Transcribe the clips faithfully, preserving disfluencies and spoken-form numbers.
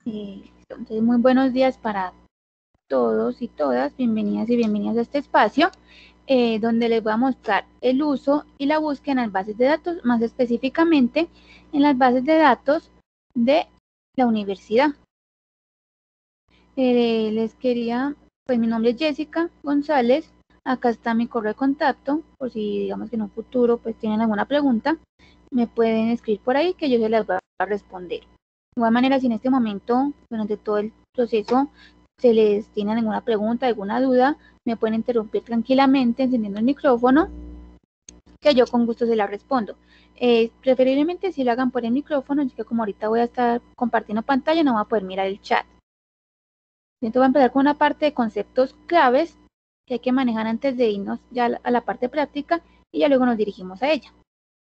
Eh, entonces, muy buenos días para todos y todas. Bienvenidas y bienvenidos a este espacio eh, donde les voy a mostrar el uso y la búsqueda en las bases de datos, más específicamente en las bases de datos de la universidad. Eh, les quería, pues mi nombre es Jessica González. Acá está mi correo de contacto, por si digamos que en un futuro pues tienen alguna pregunta, me pueden escribir por ahí que yo se las voy a responder. De igual manera, si en este momento, durante todo el proceso, se les tiene alguna pregunta, alguna duda, me pueden interrumpir tranquilamente encendiendo el micrófono, que yo con gusto se la respondo. Eh, preferiblemente si lo hagan por el micrófono, ya que como ahorita voy a estar compartiendo pantalla, no voy a poder mirar el chat. Entonces voy a empezar con una parte de conceptos claves que hay que manejar antes de irnos ya a la parte práctica y ya luego nos dirigimos a ella.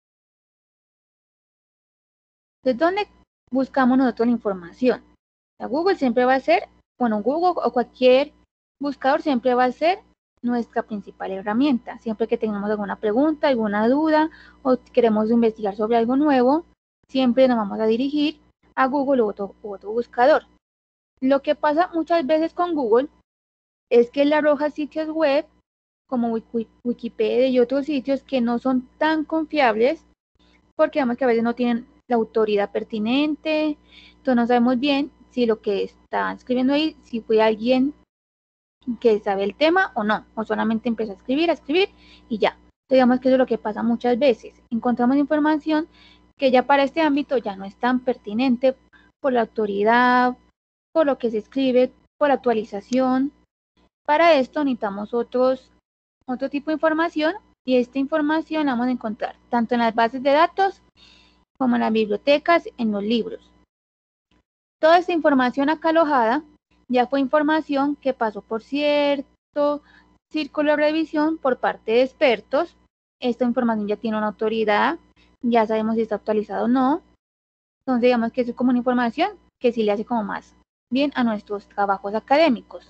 Entonces, ¿dónde buscamos nosotros la información? La Google siempre va a ser, bueno, Google o cualquier buscador siempre va a ser nuestra principal herramienta. Siempre que tengamos alguna pregunta, alguna duda o queremos investigar sobre algo nuevo, siempre nos vamos a dirigir a Google u otro, u otro buscador. Lo que pasa muchas veces con Google es que él arroja sitios web como Wikipedia y otros sitios que no son tan confiables porque digamos que a veces no tienen la autoridad pertinente, entonces no sabemos bien si lo que está escribiendo ahí, si fue alguien que sabe el tema o no, o solamente empezó a escribir, a escribir y ya. Entonces, digamos que eso es lo que pasa muchas veces. Encontramos información que ya para este ámbito ya no es tan pertinente por la autoridad, por lo que se escribe, por la actualización. Para esto necesitamos otros, otro tipo de información y esta información la vamos a encontrar tanto en las bases de datos como en las bibliotecas, en los libros. Toda esta información acá alojada ya fue información que pasó por cierto círculo de revisión por parte de expertos. Esta información ya tiene una autoridad, ya sabemos si está actualizada o no. Entonces digamos que es como una información que sí le hace como más bien a nuestros trabajos académicos.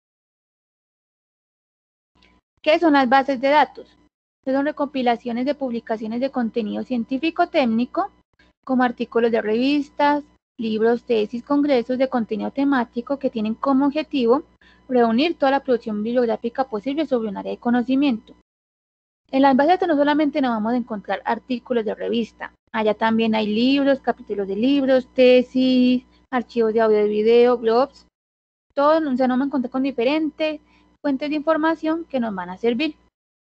¿Qué son las bases de datos? Son recopilaciones de publicaciones de contenido científico-técnico, como artículos de revistas, libros, tesis, congresos de contenido temático que tienen como objetivo reunir toda la producción bibliográfica posible sobre un área de conocimiento. En las bases de datos no solamente nos vamos a encontrar artículos de revista, allá también hay libros, capítulos de libros, tesis, archivos de audio y video, blogs, todo, o sea, no me encontré con diferentes fuentes de información que nos van a servir.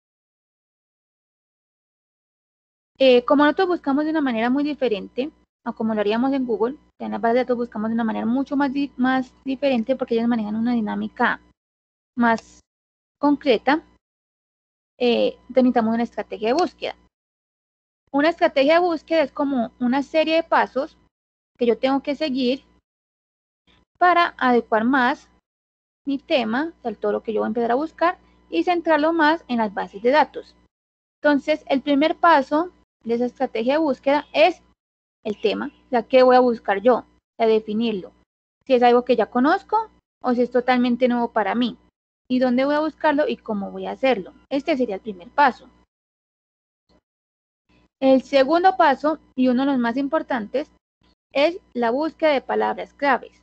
Eh, como nosotros buscamos de una manera muy diferente, o como lo haríamos en Google, en la base de datos buscamos de una manera mucho más, di más diferente porque ellos manejan una dinámica más concreta, eh, necesitamos una estrategia de búsqueda. Una estrategia de búsqueda es como una serie de pasos que yo tengo que seguir para adecuar más mi tema, o sea, todo lo que yo voy a empezar a buscar, y centrarlo más en las bases de datos. Entonces, el primer paso de esa estrategia de búsqueda es el tema, o sea, ¿qué voy a buscar yo? A definirlo. Si es algo que ya conozco o si es totalmente nuevo para mí. ¿Y dónde voy a buscarlo y cómo voy a hacerlo? Este sería el primer paso. El segundo paso, y uno de los más importantes, es la búsqueda de palabras claves.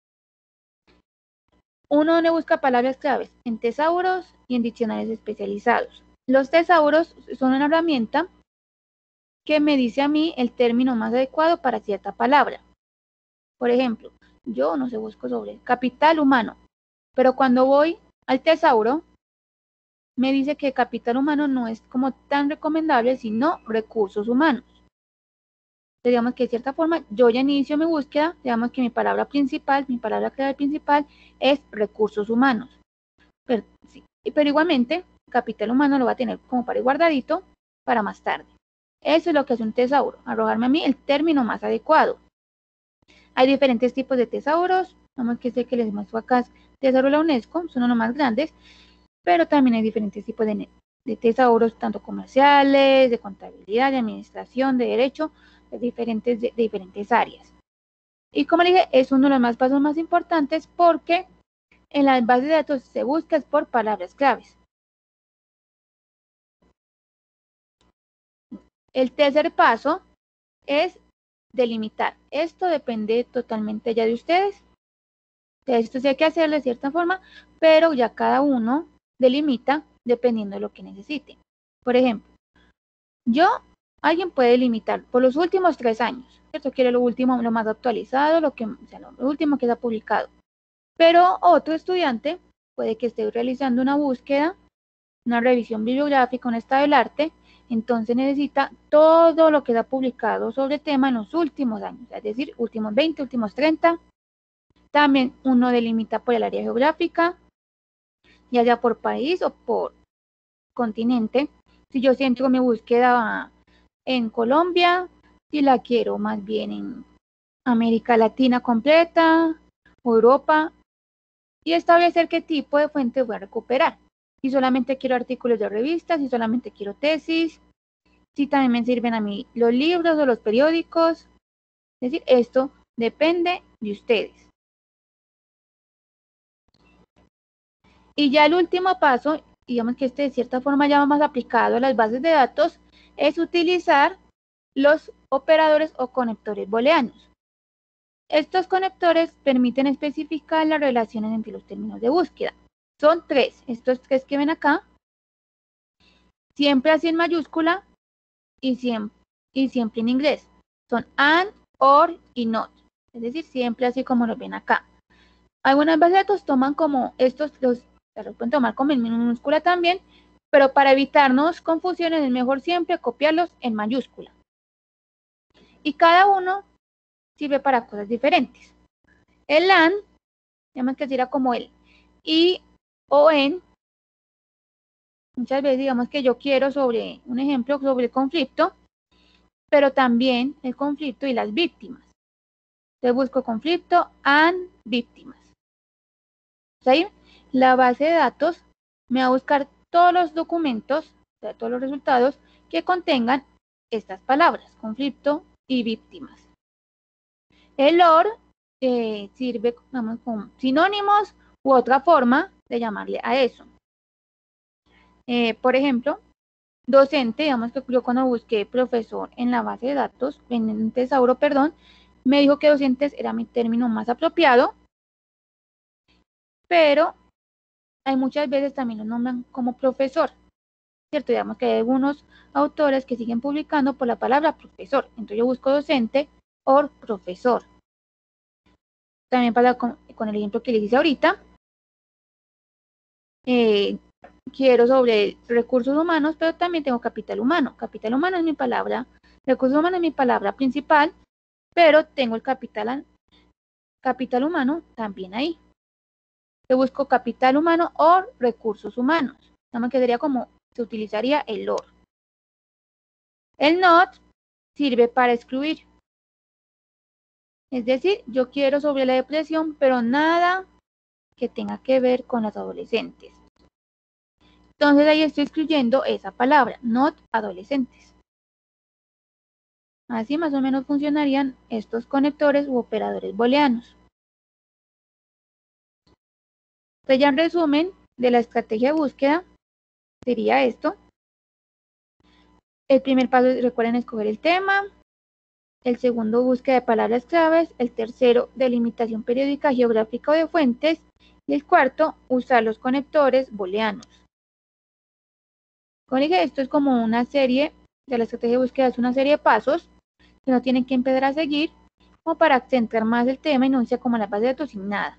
Uno donde busca palabras claves en tesauros y en diccionarios especializados. Los tesauros son una herramienta que me dice a mí el término más adecuado para cierta palabra. Por ejemplo, yo no sé, busco sobre capital humano, pero cuando voy al tesauro, me dice que capital humano no es como tan recomendable, sino recursos humanos. Entonces, digamos que de cierta forma, yo ya inicio mi búsqueda, digamos que mi palabra principal, mi palabra clave principal es recursos humanos. Pero, sí, pero igualmente, capital humano lo va a tener como para ir guardadito para más tarde. Eso es lo que hace un tesauro, arrojarme a mí el término más adecuado. Hay diferentes tipos de tesauros, vamos que sé que les muestro acá es tesauro de la UNESCO, son los más grandes, pero también hay diferentes tipos de, de tesauros, tanto comerciales, de contabilidad, de administración, de derecho, de diferentes, de, de diferentes áreas. Y como le dije, es uno de los más pasos más importantes porque en las bases de datos se busca por palabras claves. El tercer paso es delimitar. Esto depende totalmente ya de ustedes. Esto sí hay que hacerlo de cierta forma, pero ya cada uno delimita dependiendo de lo que necesite. Por ejemplo, yo, alguien puede limitar por los últimos tres años, ¿cierto? Quiere lo último, lo más actualizado, lo, que, o sea, lo último que se ha publicado. Pero otro estudiante puede que esté realizando una búsqueda, una revisión bibliográfica, un estado del arte, entonces necesita todo lo que se ha publicado sobre el tema en los últimos años, es decir, últimos veinte, últimos treinta. También uno delimita por el área geográfica, ya sea por país o por continente. Si yo centro mi búsqueda en Colombia, si la quiero más bien en América Latina completa, Europa, y establecer qué tipo de fuente voy a recuperar. Si solamente quiero artículos de revistas, si solamente quiero tesis, si también me sirven a mí los libros o los periódicos. Es decir, esto depende de ustedes. Y ya el último paso, digamos que este de cierta forma ya va más aplicado a las bases de datos, es utilizar los operadores o conectores booleanos. Estos conectores permiten especificar las relaciones entre los términos de búsqueda. Son tres, estos tres que ven acá, siempre así en mayúscula y siempre, y siempre en inglés. Son and, or y not, es decir, siempre así como los ven acá. Algunas bases de datos toman como estos, los, los pueden tomar como en minúscula también, pero para evitarnos confusiones es mejor siempre copiarlos en mayúscula. Y cada uno sirve para cosas diferentes. El and, digamos que sería como el y o en. Muchas veces digamos que yo quiero sobre, un ejemplo, sobre el conflicto, pero también el conflicto y las víctimas. Entonces busco conflicto and víctimas. ¿Sí? La base de datos me va a buscar todos los documentos, o sea, todos los resultados que contengan estas palabras, conflicto y víctimas. El or eh, sirve, vamos, con sinónimos u otra forma de llamarle a eso. Eh, por ejemplo, docente, digamos que yo cuando busqué profesor en la base de datos, en el tesauro, perdón, me dijo que docentes era mi término más apropiado, pero hay muchas veces también lo nombran como profesor, ¿cierto? Digamos que hay algunos autores que siguen publicando por la palabra profesor, entonces yo busco docente o profesor. También pasa con, con el ejemplo que les hice ahorita, eh, quiero sobre recursos humanos, pero también tengo capital humano. Capital humano es mi palabra, recursos humanos es mi palabra principal, pero tengo el capital, capital humano también ahí. Yo busco capital humano o recursos humanos. Nada más que sería como se utilizaría el or. El not sirve para excluir. Es decir, yo quiero sobre la depresión, pero nada que tenga que ver con los adolescentes. Entonces ahí estoy excluyendo esa palabra, not adolescentes. Así más o menos funcionarían estos conectores u operadores booleanos. Entonces ya en resumen de la estrategia de búsqueda sería esto. El primer paso, recuerden escoger el tema. El segundo, búsqueda de palabras claves. El tercero, delimitación periódica geográfica o de fuentes. Y el cuarto, usar los conectores booleanos. Como dije, esto es como una serie, de la estrategia de búsqueda es una serie de pasos que no tienen que empezar a seguir como para centrar más el tema y no sea como la base de datos sin nada.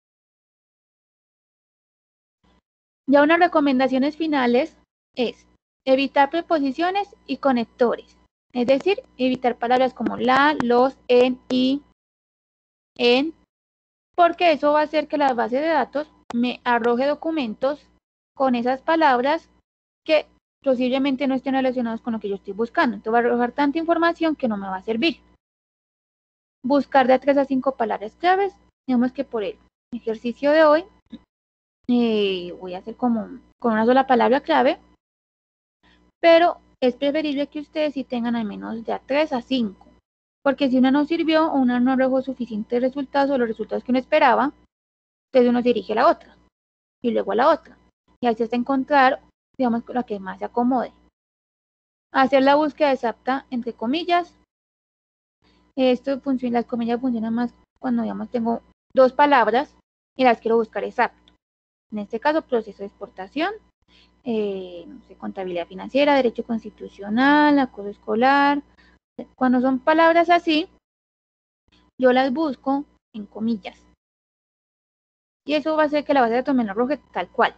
Ya unas recomendaciones finales es evitar preposiciones y conectores, es decir, evitar palabras como la, los, en, y, en, porque eso va a hacer que la base de datos me arroje documentos con esas palabras que posiblemente no estén relacionados con lo que yo estoy buscando. Entonces va a arrojar tanta información que no me va a servir. Buscar de tres a cinco palabras claves. Digamos que por el ejercicio de hoy eh, voy a hacer como con una sola palabra clave, pero es preferible que ustedes sí tengan al menos de a tres a cinco, porque si una no sirvió o una no arrojó suficientes resultados o los resultados que uno esperaba, entonces uno se dirige a la otra y luego a la otra, y así hasta encontrar, digamos, la que más se acomode. Hacer la búsqueda exacta, entre comillas. Esto funciona, las comillas funcionan más cuando, digamos, tengo dos palabras, y las quiero buscar exacto. En este caso, proceso de exportación, eh, no sé, contabilidad financiera, derecho constitucional, acoso escolar. Cuando son palabras así, yo las busco en comillas. Y eso va a hacer que la base de datos me lo arroje tal cual.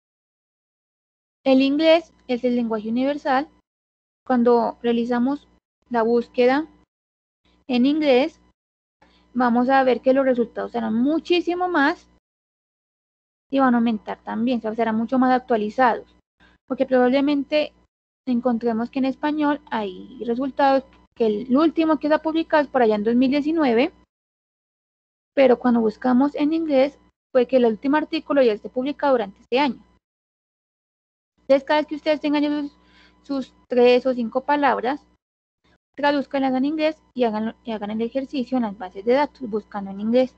El inglés es el lenguaje universal. Cuando realizamos la búsqueda en inglés, vamos a ver que los resultados serán muchísimo más y van a aumentar también, o sea, serán mucho más actualizados, porque probablemente encontremos que en español hay resultados que el último que se ha publicado es por allá en dos mil diecinueve, pero cuando buscamos en inglés fue que el último artículo ya esté publicado durante este año. Entonces, cada vez que ustedes tengan sus, sus tres o cinco palabras, traduzcanlas en inglés y hagan, y hagan el ejercicio en las bases de datos buscando en inglés.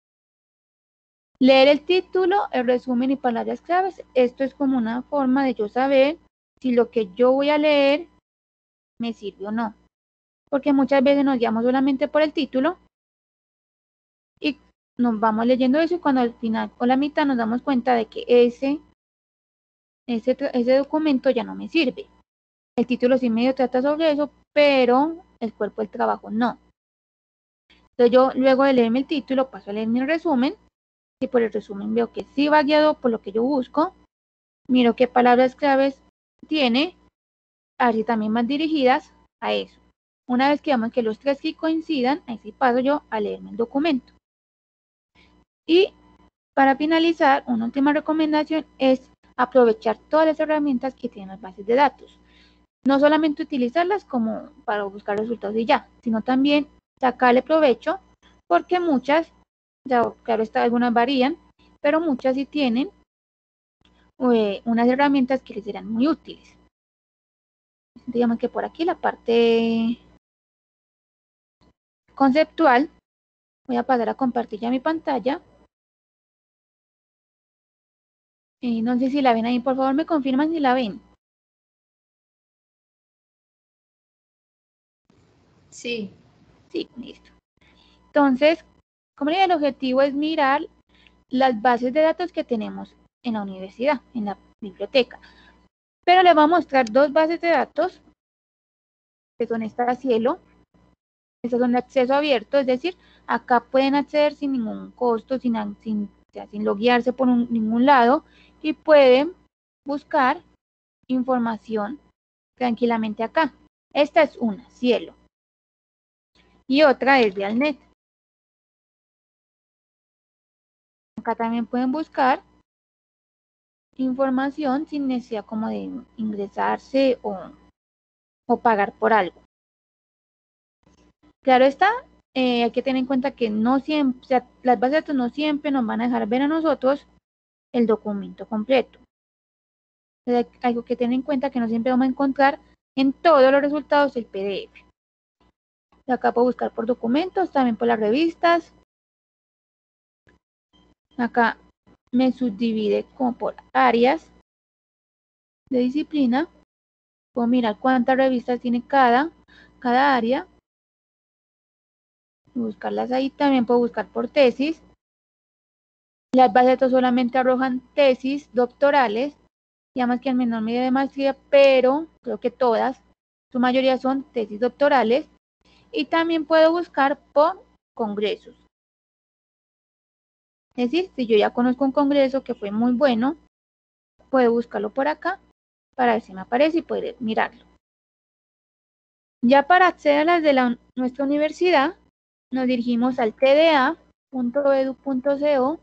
Leer el título, el resumen y palabras claves. Esto es como una forma de yo saber si lo que yo voy a leer me sirve o no. Porque muchas veces nos guiamos solamente por el título y nos vamos leyendo eso y cuando al final o la mitad nos damos cuenta de que ese, ese, ese documento ya no me sirve. El título sí medio trata sobre eso, pero el cuerpo del trabajo no. Entonces yo luego de leerme el título paso a leerme el resumen y por el resumen veo que sí va guiado por lo que yo busco. Miro qué palabras claves tiene, así también van dirigidas a eso. Una vez que veamos que los tres sí coincidan, ahí sí paso yo a leerme el documento. Y para finalizar, una última recomendación es aprovechar todas las herramientas que tienen las bases de datos. No solamente utilizarlas como para buscar resultados y ya, sino también sacarle provecho, porque muchas, ya, claro está, algunas varían, pero muchas sí tienen eh, unas herramientas que les serán muy útiles. Digamos que por aquí la parte conceptual, voy a pasar a compartir ya mi pantalla. Eh, no sé si la ven ahí, por favor me confirman si la ven. Sí. Sí, listo. Entonces, como le dije, el objetivo es mirar las bases de datos que tenemos en la universidad, en la biblioteca. Pero les voy a mostrar dos bases de datos, que son estas a cielo. Estas son de acceso abierto, es decir, acá pueden acceder sin ningún costo, sin, sin, o sea, sin loguearse por un, ningún lado y pueden buscar información tranquilamente acá. Esta es una, cielo. Y otra es de Alnet. Acá también pueden buscar información sin necesidad como de ingresarse o, o pagar por algo. Claro está, eh, hay que tener en cuenta que no siempre, o sea, las bases de datos no siempre nos van a dejar ver a nosotros el documento completo. Hay algo que tener en cuenta que no siempre vamos a encontrar en todos los resultados el P D F. De acá puedo buscar por documentos, también por las revistas. Acá me subdivide como por áreas de disciplina. Puedo mirar cuántas revistas tiene cada, cada área. Y buscarlas ahí. También puedo buscar por tesis. Las bases de datos solamente arrojan tesis doctorales, y además que al menor medida de maestría, pero creo que todas, su mayoría son tesis doctorales. Y también puedo buscar por congresos. Es decir, si yo ya conozco un congreso que fue muy bueno, puedo buscarlo por acá para ver si me aparece y poder mirarlo. Ya para acceder a las de la, nuestra universidad, nos dirigimos al t d a punto edu punto co.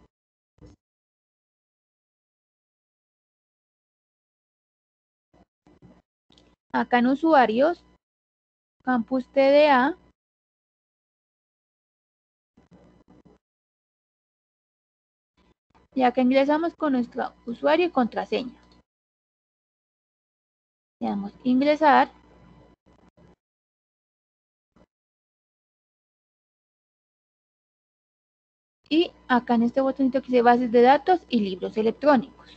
Acá en usuarios, campus T D A. Y acá ingresamos con nuestro usuario y contraseña. Le damos ingresar. Y acá en este botoncito que dice bases de datos y libros electrónicos.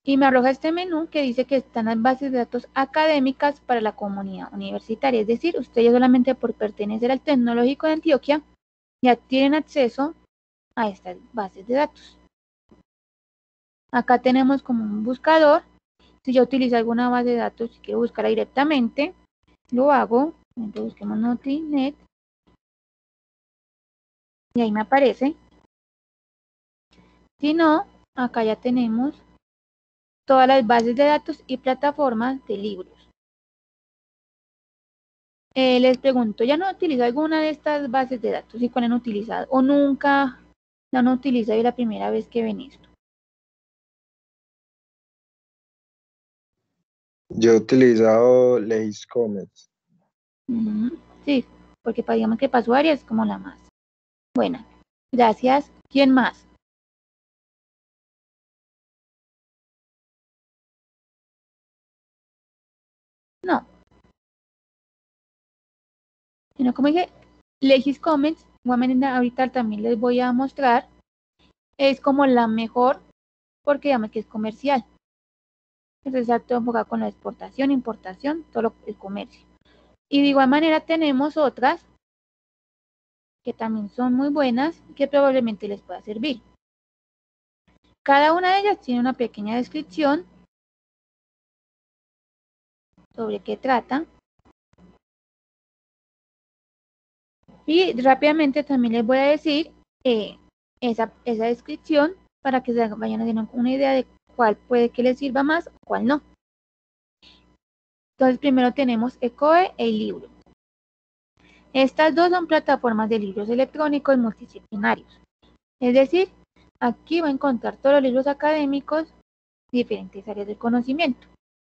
y me arroja este menú que dice que están las bases de datos académicas para la comunidad universitaria. Es decir, ustedes solamente por pertenecer al Tecnológico de Antioquia ya tienen acceso a estas bases de datos. Acá tenemos como un buscador. Si yo utilizo alguna base de datos, si quiero buscarla directamente, lo hago. Entonces busquemos Notinet. Y ahí me aparece. Si no, acá ya tenemos todas las bases de datos y plataformas de libros. Eh, les pregunto, ¿ya no utilizo alguna de estas bases de datos y cuál han utilizado? ¿O nunca la han utilizado y la primera vez que ven esto? Yo he utilizado LexCommerce. Uh-huh. Sí, porque digamos que para usuarios es como la más buena. Gracias. ¿Quién más? No. Sino como dije, LexCommerce, ahorita también les voy a mostrar, es como la mejor porque digamos que es comercial. Entonces está todo enfocado con la exportación, importación, todo lo, el comercio. Y de igual manera tenemos otras que también son muy buenas y que probablemente les pueda servir. Cada una de ellas tiene una pequeña descripción sobre qué trata. Y rápidamente también les voy a decir eh, esa, esa descripción para que se vayan haciendo una idea de cuál puede que les sirva más o cuál no. Entonces primero tenemos ECOE e iLibro. Estas dos son plataformas de libros electrónicos multidisciplinarios. Es decir, aquí va a encontrar todos los libros académicos de diferentes áreas del conocimiento.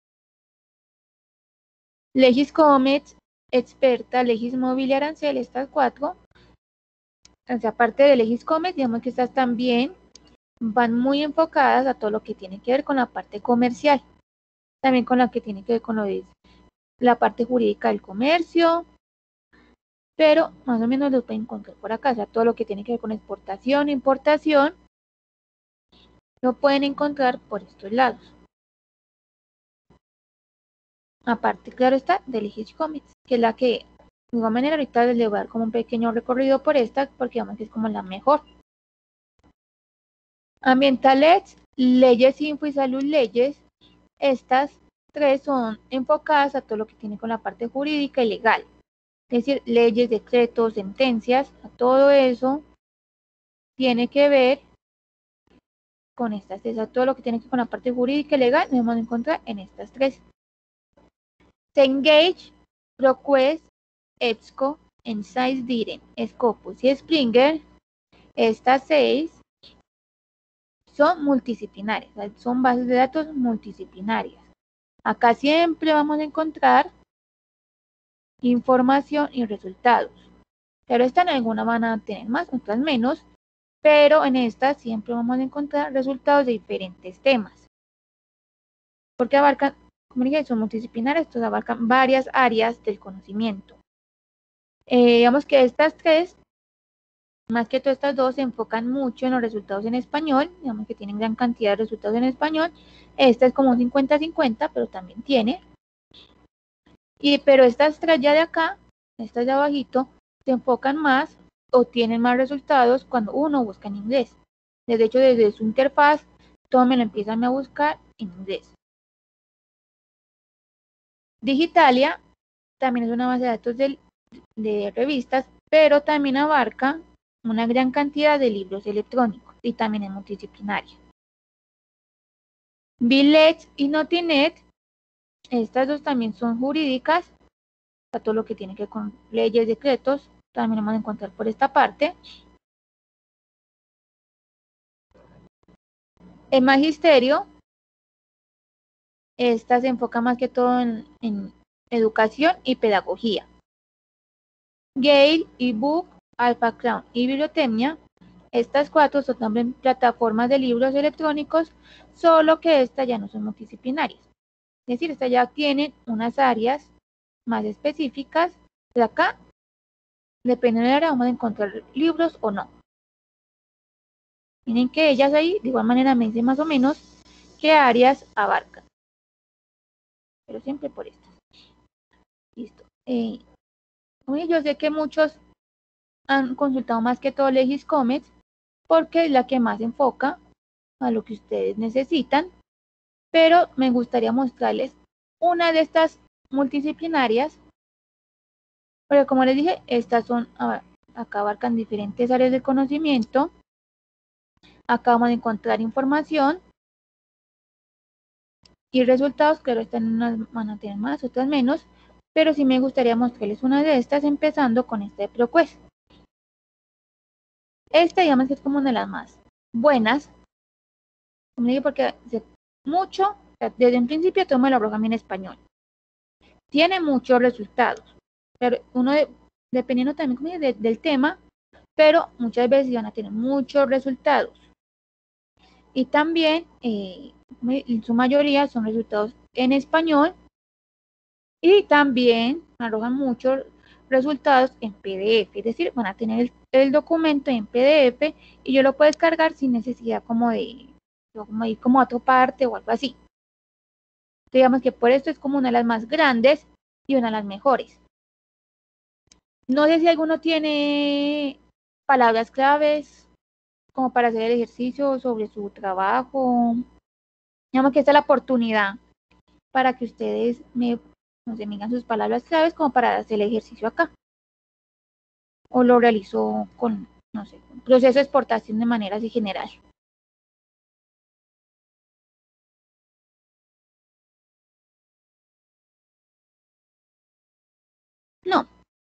LexCommerce, Experta, LexMóvil y Arancel, estas cuatro. O sea, aparte de LexCommerce, digamos que estas también van muy enfocadas a todo lo que tiene que ver con la parte comercial. También con la que tiene que ver con lo de la parte jurídica del comercio. Pero más o menos lo pueden encontrar por acá. O sea, todo lo que tiene que ver con exportación, importación, lo pueden encontrar por estos lados. Aparte, claro está, de LexCommerce, que es la que, de igual manera, ahorita les voy a dar como un pequeño recorrido por esta, porque digamos que es como la mejor. Ambientales, Leyes Info y Salud Leyes, estas tres son enfocadas a todo lo que tiene con la parte jurídica y legal. Es decir, leyes, decretos, sentencias, a todo eso tiene que ver con estas tres, a todo lo que tiene que ver con la parte jurídica y legal, nos vamos a encontrar en estas tres. Cengage, ProQuest, EBSCO, Insights-Diren, Scopus y Springer, estas seis son multidisciplinarias, son bases de datos multidisciplinarias. Acá siempre vamos a encontrar información y resultados. Pero estas en algunas van a tener más, otras menos, pero en estas siempre vamos a encontrar resultados de diferentes temas. Porque abarcan, como dije, son multidisciplinarias, estos abarcan varias áreas del conocimiento. Eh, digamos que estas tres, más que todas estas dos, se enfocan mucho en los resultados en español, digamos que tienen gran cantidad de resultados en español. Esta es como un cincuenta cincuenta, pero también tiene. Y, pero estas tres ya de acá, estas de abajito, se enfocan más o tienen más resultados cuando uno busca en inglés. De hecho, desde su interfaz, todo me lo empiezan a buscar en inglés. Digitalia también es una base de datos de, de revistas, pero también abarca una gran cantidad de libros electrónicos y también es multidisciplinaria. Billets y Notinet, estas dos también son jurídicas, a todo lo que tiene que ver con leyes, decretos, también vamos a encontrar por esta parte. El magisterio, esta se enfoca más que todo en, en educación y pedagogía. Gale, ebook, Alpha Crown y Bibliotecnia, estas cuatro son también plataformas de libros electrónicos, solo que estas ya no son multidisciplinarias. Es decir, estas ya tienen unas áreas más específicas. De acá, depende de la área, vamos a encontrar libros o no. Miren que ellas ahí, de igual manera, me dicen más o menos qué áreas abarcan. Pero siempre por esto. Listo. Eh, yo sé que muchos han consultado más que todo LexisCommets porque es la que más enfoca a lo que ustedes necesitan, pero me gustaría mostrarles una de estas multidisciplinarias, porque como les dije, estas son, acá abarcan diferentes áreas de conocimiento, acá vamos a encontrar información y resultados, claro, están unas van a tener más, otras menos, pero sí me gustaría mostrarles una de estas, empezando con esta de ProQuest. Esta, digamos que es como una de las más buenas, como digo, porque mucho, desde un principio tomo el programa en español. Tiene muchos resultados, pero uno, de, dependiendo también como de, del tema, pero muchas veces van a tener muchos resultados. Y también, eh, en su mayoría, son resultados en español, y también arrojan muchos resultados en P D F, es decir, van a tener el, el documento en P D F y yo lo puedo descargar sin necesidad como de, como ir como a otra parte o algo así. Digamos que por esto es como una de las más grandes y una de las mejores. No sé si alguno tiene palabras claves como para hacer el ejercicio sobre su trabajo. Digamos que esta es la oportunidad para que ustedes me, no sé, me digan sus palabras claves como para hacer el ejercicio acá. O lo realizo con, no sé, un proceso de exportación de manera así general. No.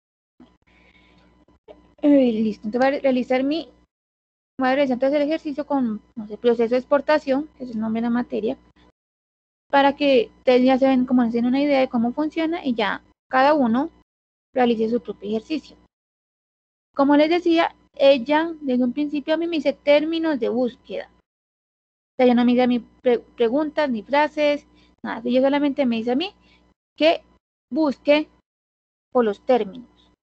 Eh, listo, entonces voy a realizar mi, voy a realizar entonces el ejercicio con, no sé, proceso de exportación, que es el nombre de la materia, para que ustedes ya se ven como hacen una idea de cómo funciona y ya cada uno realice su propio ejercicio. Como les decía, ella desde un principio a mí me dice términos de búsqueda. O sea, ella no me dice a mí pre preguntas ni frases, nada. Ella solamente me dice a mí que busque por los términos.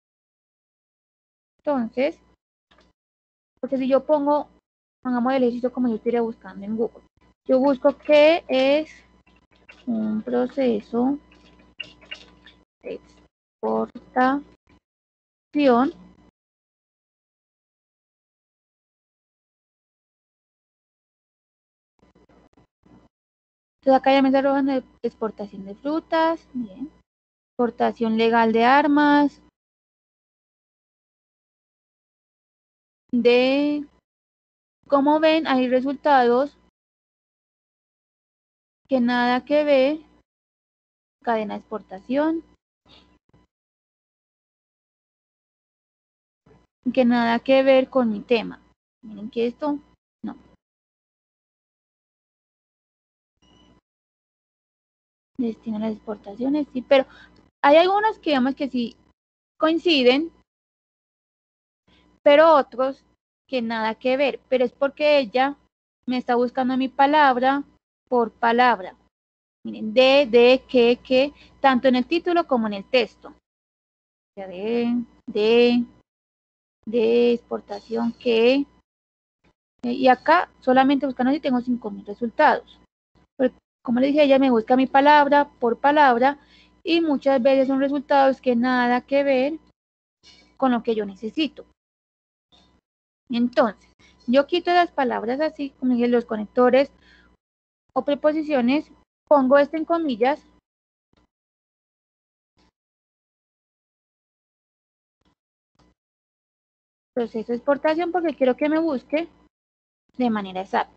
Entonces, porque si yo pongo, pongamos el ejercicio como yo estuviera buscando en Google. Yo busco qué es un proceso de exportación. Entonces acá ya me está arrojando exportación de frutas, bien. Exportación legal de armas, de, como ven, hay resultados que nada que ver, cadena de exportación, que nada que ver con mi tema. Miren que esto, no. Destino a las exportaciones, sí, pero hay algunos que digamos que sí coinciden, pero otros que nada que ver, pero es porque ella me está buscando mi palabra por palabra. Miren, de, de, que, que, tanto en el título como en el texto. De, de, de exportación, que, y acá solamente buscando si tengo cinco mil resultados. Pero como les dije, ella me busca mi palabra por palabra y muchas veces son resultados que nada que ver con lo que yo necesito. Entonces, yo quito las palabras así, como dije, los conectores o preposiciones, pongo esto en comillas, proceso de exportación, porque quiero que me busque de manera exacta.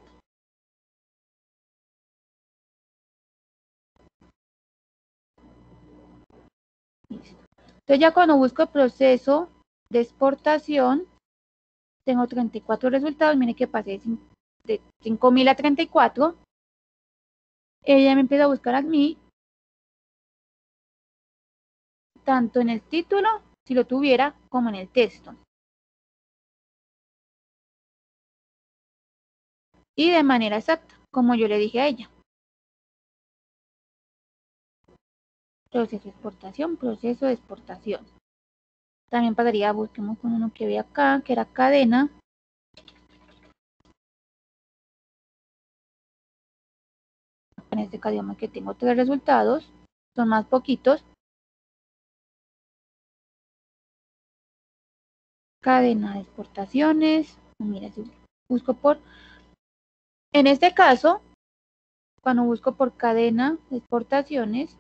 Listo. Entonces ya cuando busco el proceso de exportación, tengo treinta y cuatro resultados, miren que pasé de cinco mil a treinta y cuatro. Ella me empieza a buscar a mí, tanto en el título, si lo tuviera, como en el texto. Y de manera exacta, como yo le dije a ella. Proceso de exportación, proceso de exportación. También pasaría, busquemos con uno que ve acá, que era cadena. este caso digamos que tengo tres resultados, son más poquitos. Cadena de exportaciones, mira, si busco por, en este caso, cuando busco por cadena de exportaciones,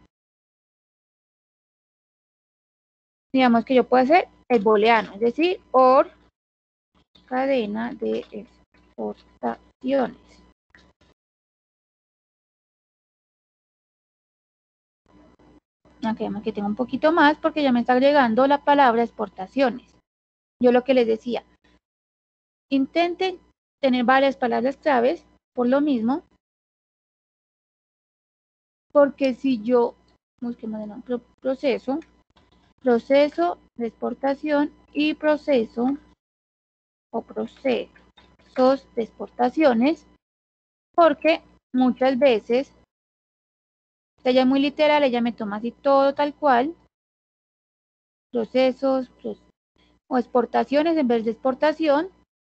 digamos que yo puedo hacer el booleano, es decir, or cadena de exportaciones. Aquí que tengo un poquito más porque ya me está agregando la palabra exportaciones. Yo lo que les decía, intenten tener varias palabras claves por lo mismo, porque si yo, busquemos de nuevo, proceso, proceso de exportación y proceso o procesos de exportaciones, porque muchas veces ella es muy literal, ella me toma así todo tal cual, procesos proces o exportaciones en vez de exportación,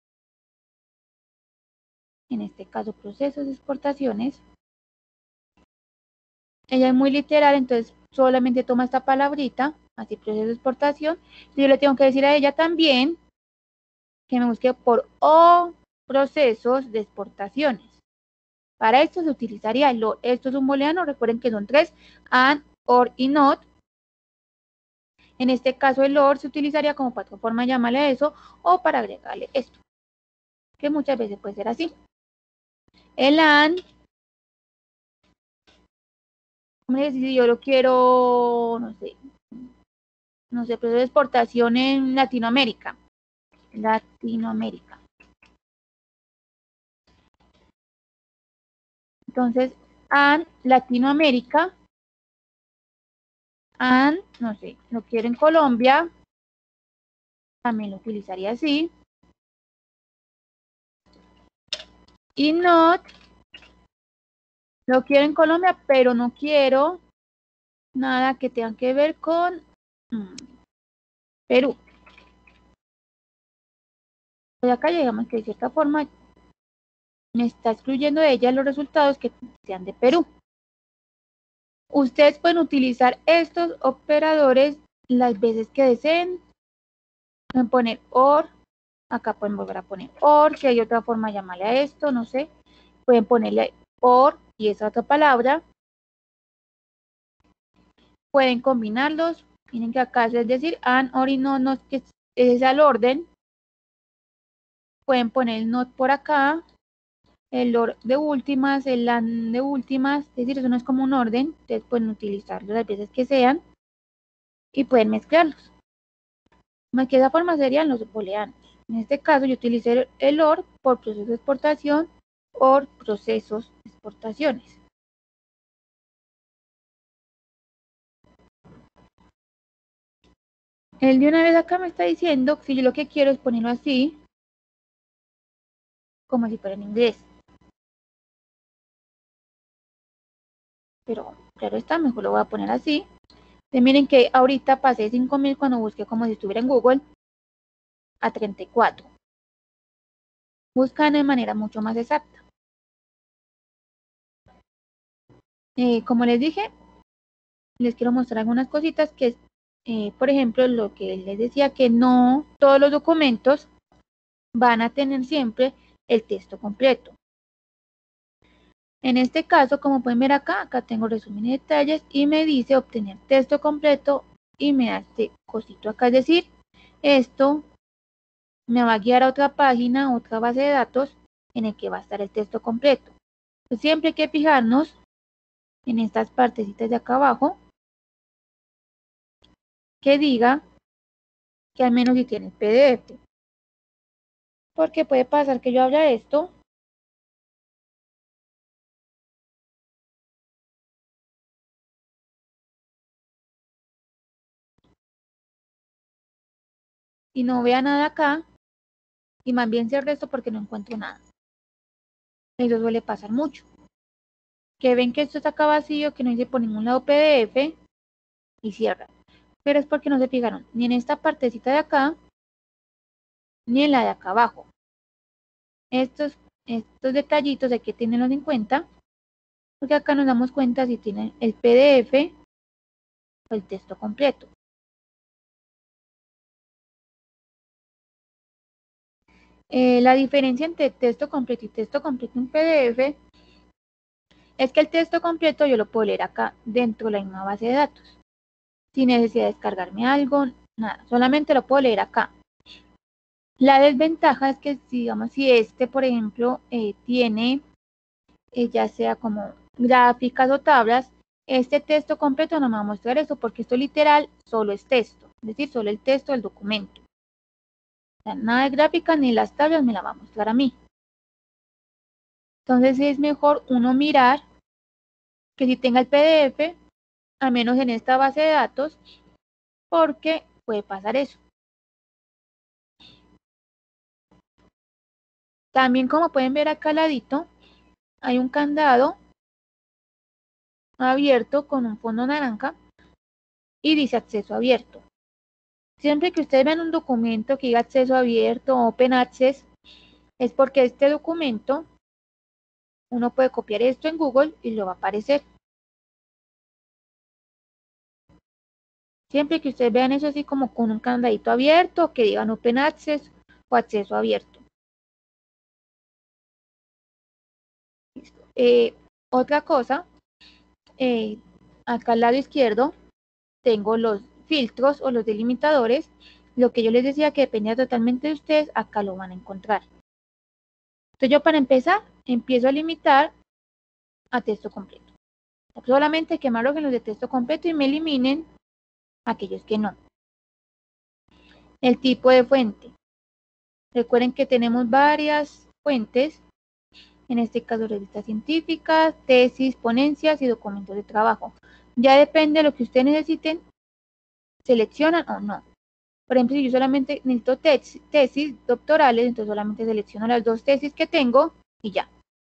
en este caso procesos de exportaciones, ella es muy literal, entonces solamente toma esta palabrita, así proceso de exportación, y yo le tengo que decir a ella también que me busque por o procesos de exportaciones. Para esto se utilizaría el or. Esto es un booleano, recuerden que son tres, and, or y not. En este caso el or se utilizaría como para otra forma de llamarle a eso o para agregarle esto, que muchas veces puede ser así. El and, como les dice, yo lo quiero, no sé, no sé, proceso de exportación en Latinoamérica. Latinoamérica. Entonces, and Latinoamérica, and, no sé, lo quiero en Colombia, también lo utilizaría así. Y not, lo quiero en Colombia, pero no quiero nada que tenga que ver con mm, Perú. Pues acá llegamos que de cierta forma me está excluyendo de ella los resultados que sean de Perú. Ustedes pueden utilizar estos operadores las veces que deseen. Pueden poner or, acá pueden volver a poner or, si hay otra forma de llamarle a esto, no sé. Pueden ponerle or y esa otra palabra. Pueden combinarlos. Miren que acá es decir and, or y no, no es que es al orden. Pueden poner el not por acá, el or de últimas, el and de últimas, es decir, eso no es como un orden, ustedes pueden utilizarlo las veces que sean y pueden mezclarlos. Más que esa forma serían los booleanos. En este caso yo utilicé el or por proceso de exportación, or procesos de exportaciones. Él de una vez acá me está diciendo que si yo lo que quiero es ponerlo así, como si fuera en inglés. Pero claro está, mejor lo voy a poner así. Entonces, miren que ahorita pasé de cinco mil cuando busqué como si estuviera en Google a treinta y cuatro. Buscan de manera mucho más exacta. Eh, como les dije, les quiero mostrar algunas cositas que, eh, por ejemplo, lo que les decía, que no todos los documentos van a tener siempre el texto completo. En este caso, como pueden ver acá, acá tengo resumen y detalles y me dice obtener texto completo y me da este cosito acá, es decir, esto me va a guiar a otra página, otra base de datos en el que va a estar el texto completo. Pues siempre hay que fijarnos en estas partecitas de acá abajo que diga que al menos si tiene el P D F. Porque puede pasar que yo abra esto y no vea nada acá y más bien cierre esto porque no encuentro nada. Eso suele pasar mucho. Que ven que esto está acá vacío, que no dice por ningún lado P D F y cierra. Pero es porque no se fijaron ni en esta partecita de acá ni en la de acá abajo. Estos, estos detallitos hay que tenerlos en cuenta porque acá nos damos cuenta si tienen el P D F o el texto completo. Eh, la diferencia entre texto completo y texto completo en P D F es que el texto completo yo lo puedo leer acá dentro de la misma base de datos, sin necesidad de descargarme algo, nada, solamente lo puedo leer acá. La desventaja es que, digamos, si este, por ejemplo, eh, tiene eh, ya sea como gráficas o tablas, este texto completo no me va a mostrar eso porque esto literal solo es texto, es decir, solo el texto del documento. O sea, nada de gráfica ni las tablas me la va a mostrar a mí. Entonces es mejor uno mirar que si tenga el P D F, al menos en esta base de datos, porque puede pasar eso. También, como pueden ver acá al ladito, hay un candado abierto con un fondo naranja y dice acceso abierto. Siempre que ustedes vean un documento que diga acceso abierto o Open Access, es porque este documento, uno puede copiar esto en Google y lo va a aparecer. Siempre que ustedes vean eso así como con un candadito abierto, que digan Open Access o acceso abierto. Eh, otra cosa, eh, acá al lado izquierdo tengo los filtros o los delimitadores. Lo que yo les decía que dependía totalmente de ustedes, acá lo van a encontrar. Entonces yo, para empezar, empiezo a limitar a texto completo. Solamente que me arrojen los de texto completo y me eliminen aquellos que no. El tipo de fuente. Recuerden que tenemos varias fuentes, en este caso revistas científicas, tesis, ponencias y documentos de trabajo. Ya depende de lo que ustedes necesiten, seleccionan o no. Por ejemplo, si yo solamente necesito tesis, tesis doctorales, entonces solamente selecciono las dos tesis que tengo y ya.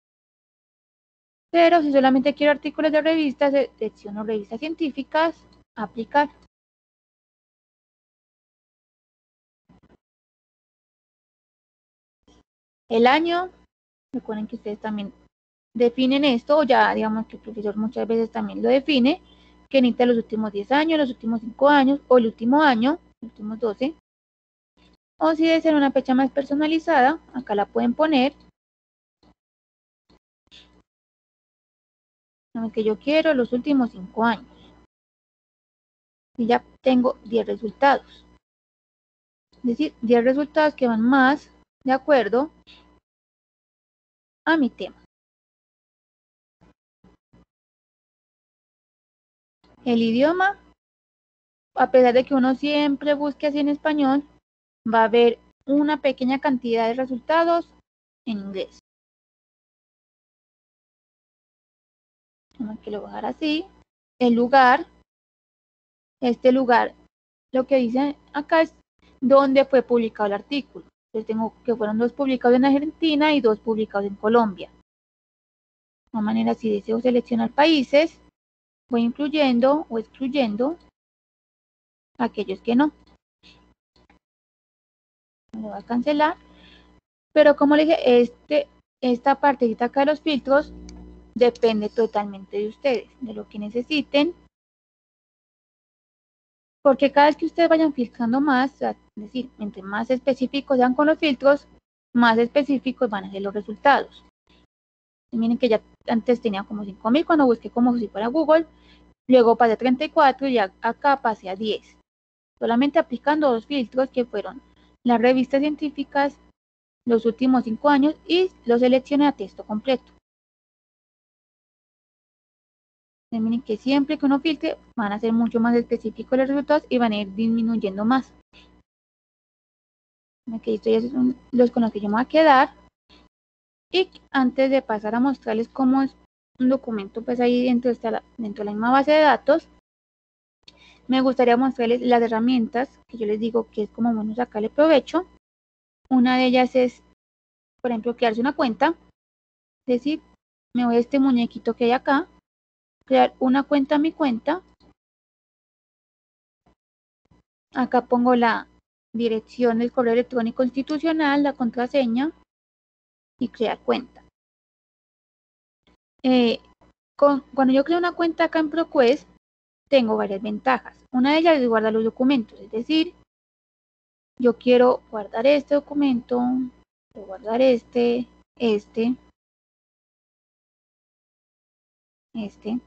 Pero si solamente quiero artículos de revistas, selecciono revistas científicas, aplicar. El año, recuerden que ustedes también definen esto, o ya digamos que el profesor muchas veces también lo define, que necesita los últimos diez años, los últimos cinco años, o el último año, los últimos doce. O si debe ser una fecha más personalizada, acá la pueden poner. Que yo quiero los últimos cinco años. Y ya tengo diez resultados. Es decir, diez resultados que van más de acuerdo a mi tema. El idioma, a pesar de que uno siempre busque así en español, va a haber una pequeña cantidad de resultados en inglés. Que lo voy a dejar así. El lugar, este lugar, lo que dice acá es dónde fue publicado el artículo. Entonces tengo que fueron dos publicados en Argentina y dos publicados en Colombia. De todas maneras, si deseo seleccionar países, voy incluyendo o excluyendo aquellos que no. Me lo voy a cancelar. Pero como le dije, este, esta partecita acá de los filtros depende totalmente de ustedes, de lo que necesiten. Porque cada vez que ustedes vayan filtrando más, es decir, entre más específicos sean con los filtros, más específicos van a ser los resultados. Y miren que ya antes tenía como cinco mil cuando busqué como si fuera Google, luego pasé a treinta y cuatro y acá pasé a diez. Solamente aplicando dos filtros que fueron las revistas científicas, los últimos cinco años y los seleccioné a texto completo. Miren que siempre que uno filtre van a ser mucho más específicos los resultados y van a ir disminuyendo más. Aquí estos ya son los con los que yo me voy a quedar. Y antes de pasar a mostrarles cómo es un documento pues ahí dentro de, esta, dentro de la misma base de datos, me gustaría mostrarles las herramientas que yo les digo que es como bueno sacarle provecho. Una de ellas es, por ejemplo, crearse una cuenta. Es decir, me voy a este muñequito que hay acá, crear una cuenta a mi cuenta. Acá pongo la dirección del correo electrónico institucional, la contraseña y crear cuenta. Eh, Con, cuando yo creo una cuenta acá en ProQuest, tengo varias ventajas. Una de ellas es guardar los documentos, es decir, yo quiero guardar este documento, quiero guardar este, este, este,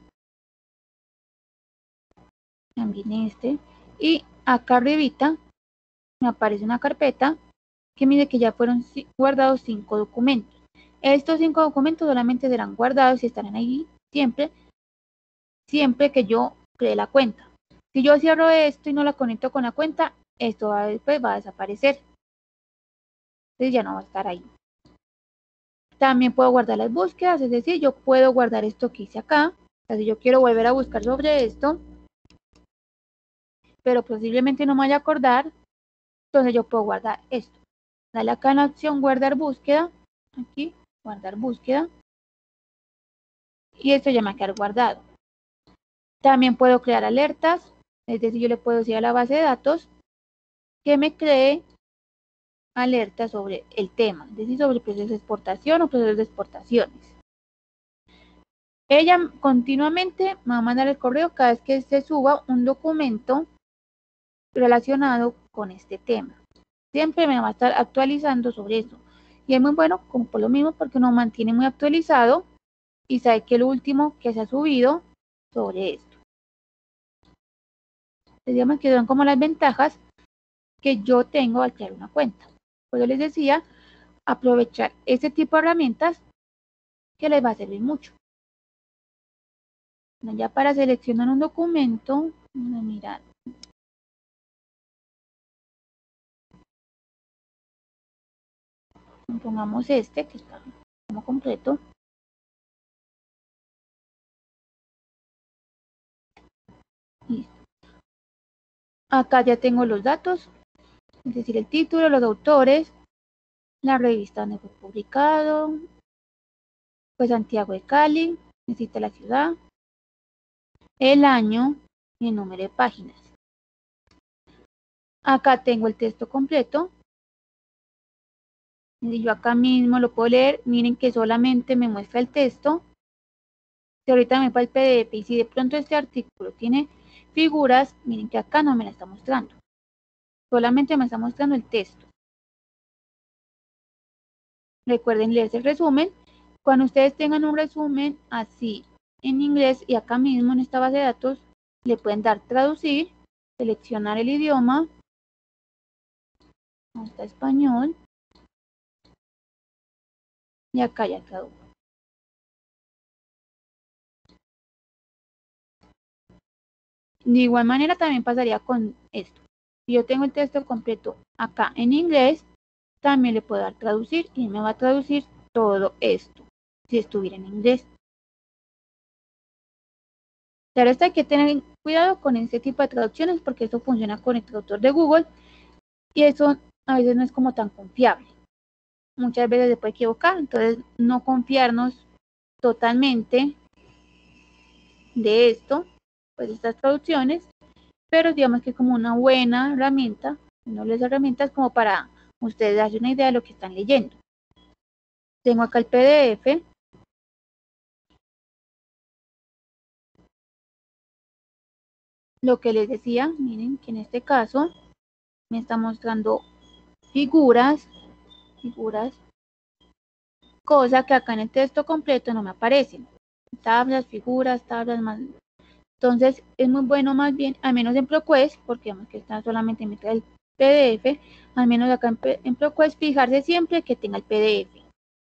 también este, y acá arribita me aparece una carpeta que mire que ya fueron guardados cinco documentos. Estos cinco documentos solamente serán guardados y estarán ahí siempre, siempre que yo cree la cuenta. Si yo cierro esto y no la conecto con la cuenta, esto va, después va a desaparecer. Entonces ya no va a estar ahí. También puedo guardar las búsquedas, es decir, yo puedo guardar esto que hice acá. O sea, si yo quiero volver a buscar sobre esto, pero posiblemente no me vaya a acordar, entonces yo puedo guardar esto. Dale acá en la opción guardar búsqueda, aquí, guardar búsqueda, y esto ya me va a quedar guardado. También puedo crear alertas, es decir, yo le puedo decir a la base de datos que me cree alertas sobre el tema, es decir, sobre procesos de exportación o procesos de exportaciones. Ella continuamente me va a mandar el correo cada vez que se suba un documento relacionado con este tema. Siempre me va a estar actualizando sobre eso. Y es muy bueno, como por lo mismo, porque nos mantiene muy actualizado y sabe que lo último que se ha subido sobre esto. Digamos que son como las ventajas que yo tengo al crear una cuenta. Pues yo les decía, aprovechar este tipo de herramientas que les va a servir mucho. Ya para seleccionar un documento, vamos a mirar. Pongamos este que está como completo. Listo. Acá ya tengo los datos, es decir, el título, los autores, la revista donde fue publicado, pues Santiago de Cali, necesita la ciudad, el año y el número de páginas. Acá tengo el texto completo. Y yo acá mismo lo puedo leer. Miren que solamente me muestra el texto. Si ahorita me va el P D F y si de pronto este artículo tiene figuras, miren que acá no me la está mostrando. Solamente me está mostrando el texto. Recuerden leerse el resumen. Cuando ustedes tengan un resumen así en inglés y acá mismo en esta base de datos, le pueden dar traducir, seleccionar el idioma, hasta español, y acá ya tradujo. De igual manera también pasaría con esto. Si yo tengo el texto completo acá en inglés, también le puedo dar traducir y me va a traducir todo esto, si estuviera en inglés. Claro, esto hay que tener cuidado con este tipo de traducciones porque esto funciona con el traductor de Google y eso a veces no es como tan confiable. Muchas veces se puede equivocar, entonces no confiarnos totalmente de esto, pues de estas traducciones, pero digamos que como una buena herramienta, una de las herramientas como para ustedes darse una idea de lo que están leyendo. Tengo acá el P D F. Lo que les decía, miren que en este caso me está mostrando figuras, figuras, cosa que acá en el texto completo no me aparecen. Tablas, figuras, tablas más. Entonces es muy bueno más bien, al menos en ProQuest, porque vemos que está solamente en mitad del P D F, al menos acá en, en ProQuest fijarse siempre que tenga el P D F.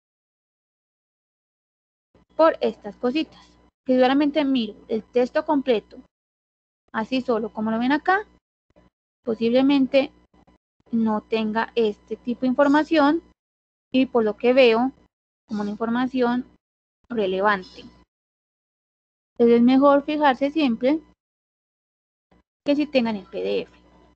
Por estas cositas. Que solamente miro el texto completo, así solo como lo ven acá, posiblemente no tenga este tipo de información y por lo que veo como una información relevante. Entonces es mejor fijarse siempre que si tengan el P D F.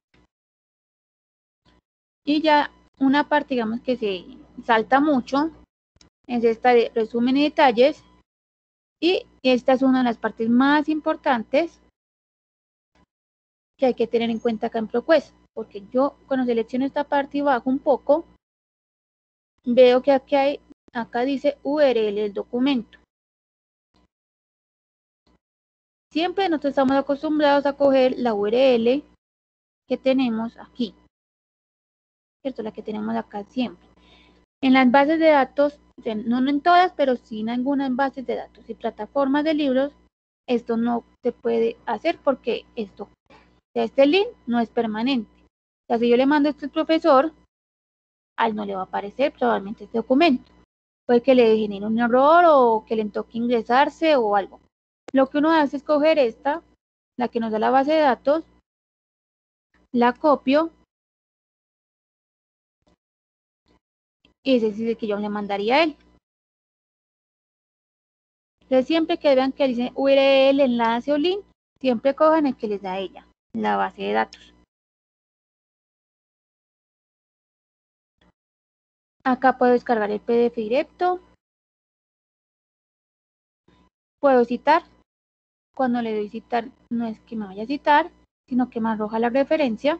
Y ya una parte, digamos, que se salta mucho es esta de resumen y detalles, y esta es una de las partes más importantes que hay que tener en cuenta acá en ProQuest, porque yo cuando selecciono esta parte y bajo un poco, veo que aquí hay, acá dice U R L del documento. Siempre nosotros estamos acostumbrados a coger la U R L que tenemos aquí, ¿cierto? La que tenemos acá siempre. En las bases de datos, no en todas, pero sí en algunas bases de datos y plataformas de libros, esto no se puede hacer porque esto, este link no es permanente. O sea, si yo le mando esto al profesor, a él no le va a aparecer probablemente este documento. Puede que le genere un error o que le toque ingresarse o algo. Lo que uno hace es coger esta, la que nos da la base de datos, la copio, y ese es el que yo le mandaría a él. Entonces, siempre que vean que dice U R L, enlace o link, siempre cojan el que les da ella, la base de datos. Acá puedo descargar el P D F directo. Puedo citar. Cuando le doy citar, no es que me vaya a citar, sino que me arroja la referencia.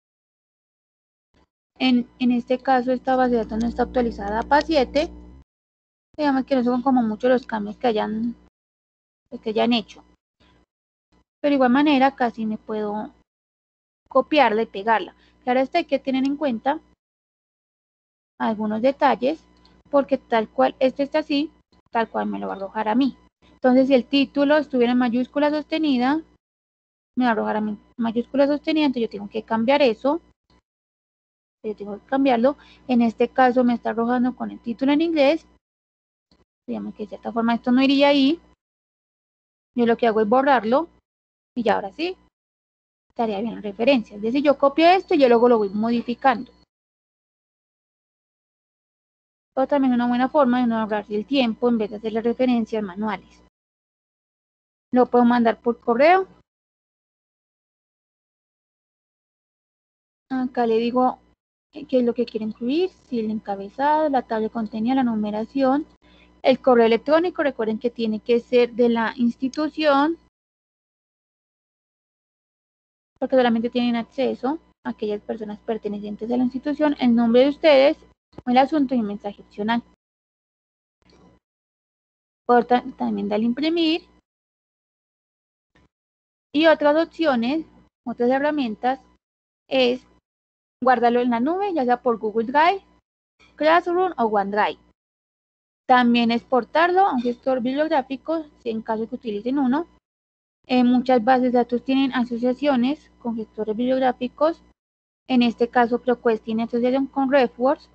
En, en este caso, esta base de datos no está actualizada a P A siete. Digamos que no son como muchos los cambios que hayan, que hayan hecho. Pero de igual manera, casi me puedo copiarla y pegarla. Claro, esto hay que tener en cuenta algunos detalles, porque tal cual este está así, tal cual me lo va a arrojar a mí. Entonces, si el título estuviera en mayúscula sostenida, me va a arrojar a mí mayúscula sostenida, entonces yo tengo que cambiar eso. Yo tengo que cambiarlo. En este caso me está arrojando con el título en inglés. Digamos que de cierta forma esto no iría ahí. Yo lo que hago es borrarlo y ya ahora sí estaría bien la referencia. Es decir, yo copio esto y yo luego lo voy modificando. O también una buena forma de no ahorrarse el tiempo en vez de hacer las referencias manuales. Lo puedo mandar por correo. Acá le digo qué es lo que quiere incluir, si el encabezado, la tabla de contenido, la numeración, el correo electrónico. Recuerden que tiene que ser de la institución, porque solamente tienen acceso a aquellas personas pertenecientes a la institución, el nombre de ustedes, el asunto y un mensaje opcional. Puedo también darle imprimir. Y otras opciones, otras herramientas, es guardarlo en la nube, ya sea por Google Drive, Classroom o OneDrive. También exportarlo a un gestor bibliográfico, si en caso que utilicen uno. Eh, muchas bases de datos tienen asociaciones con gestores bibliográficos. En este caso, ProQuest tiene asociación con RefWorks.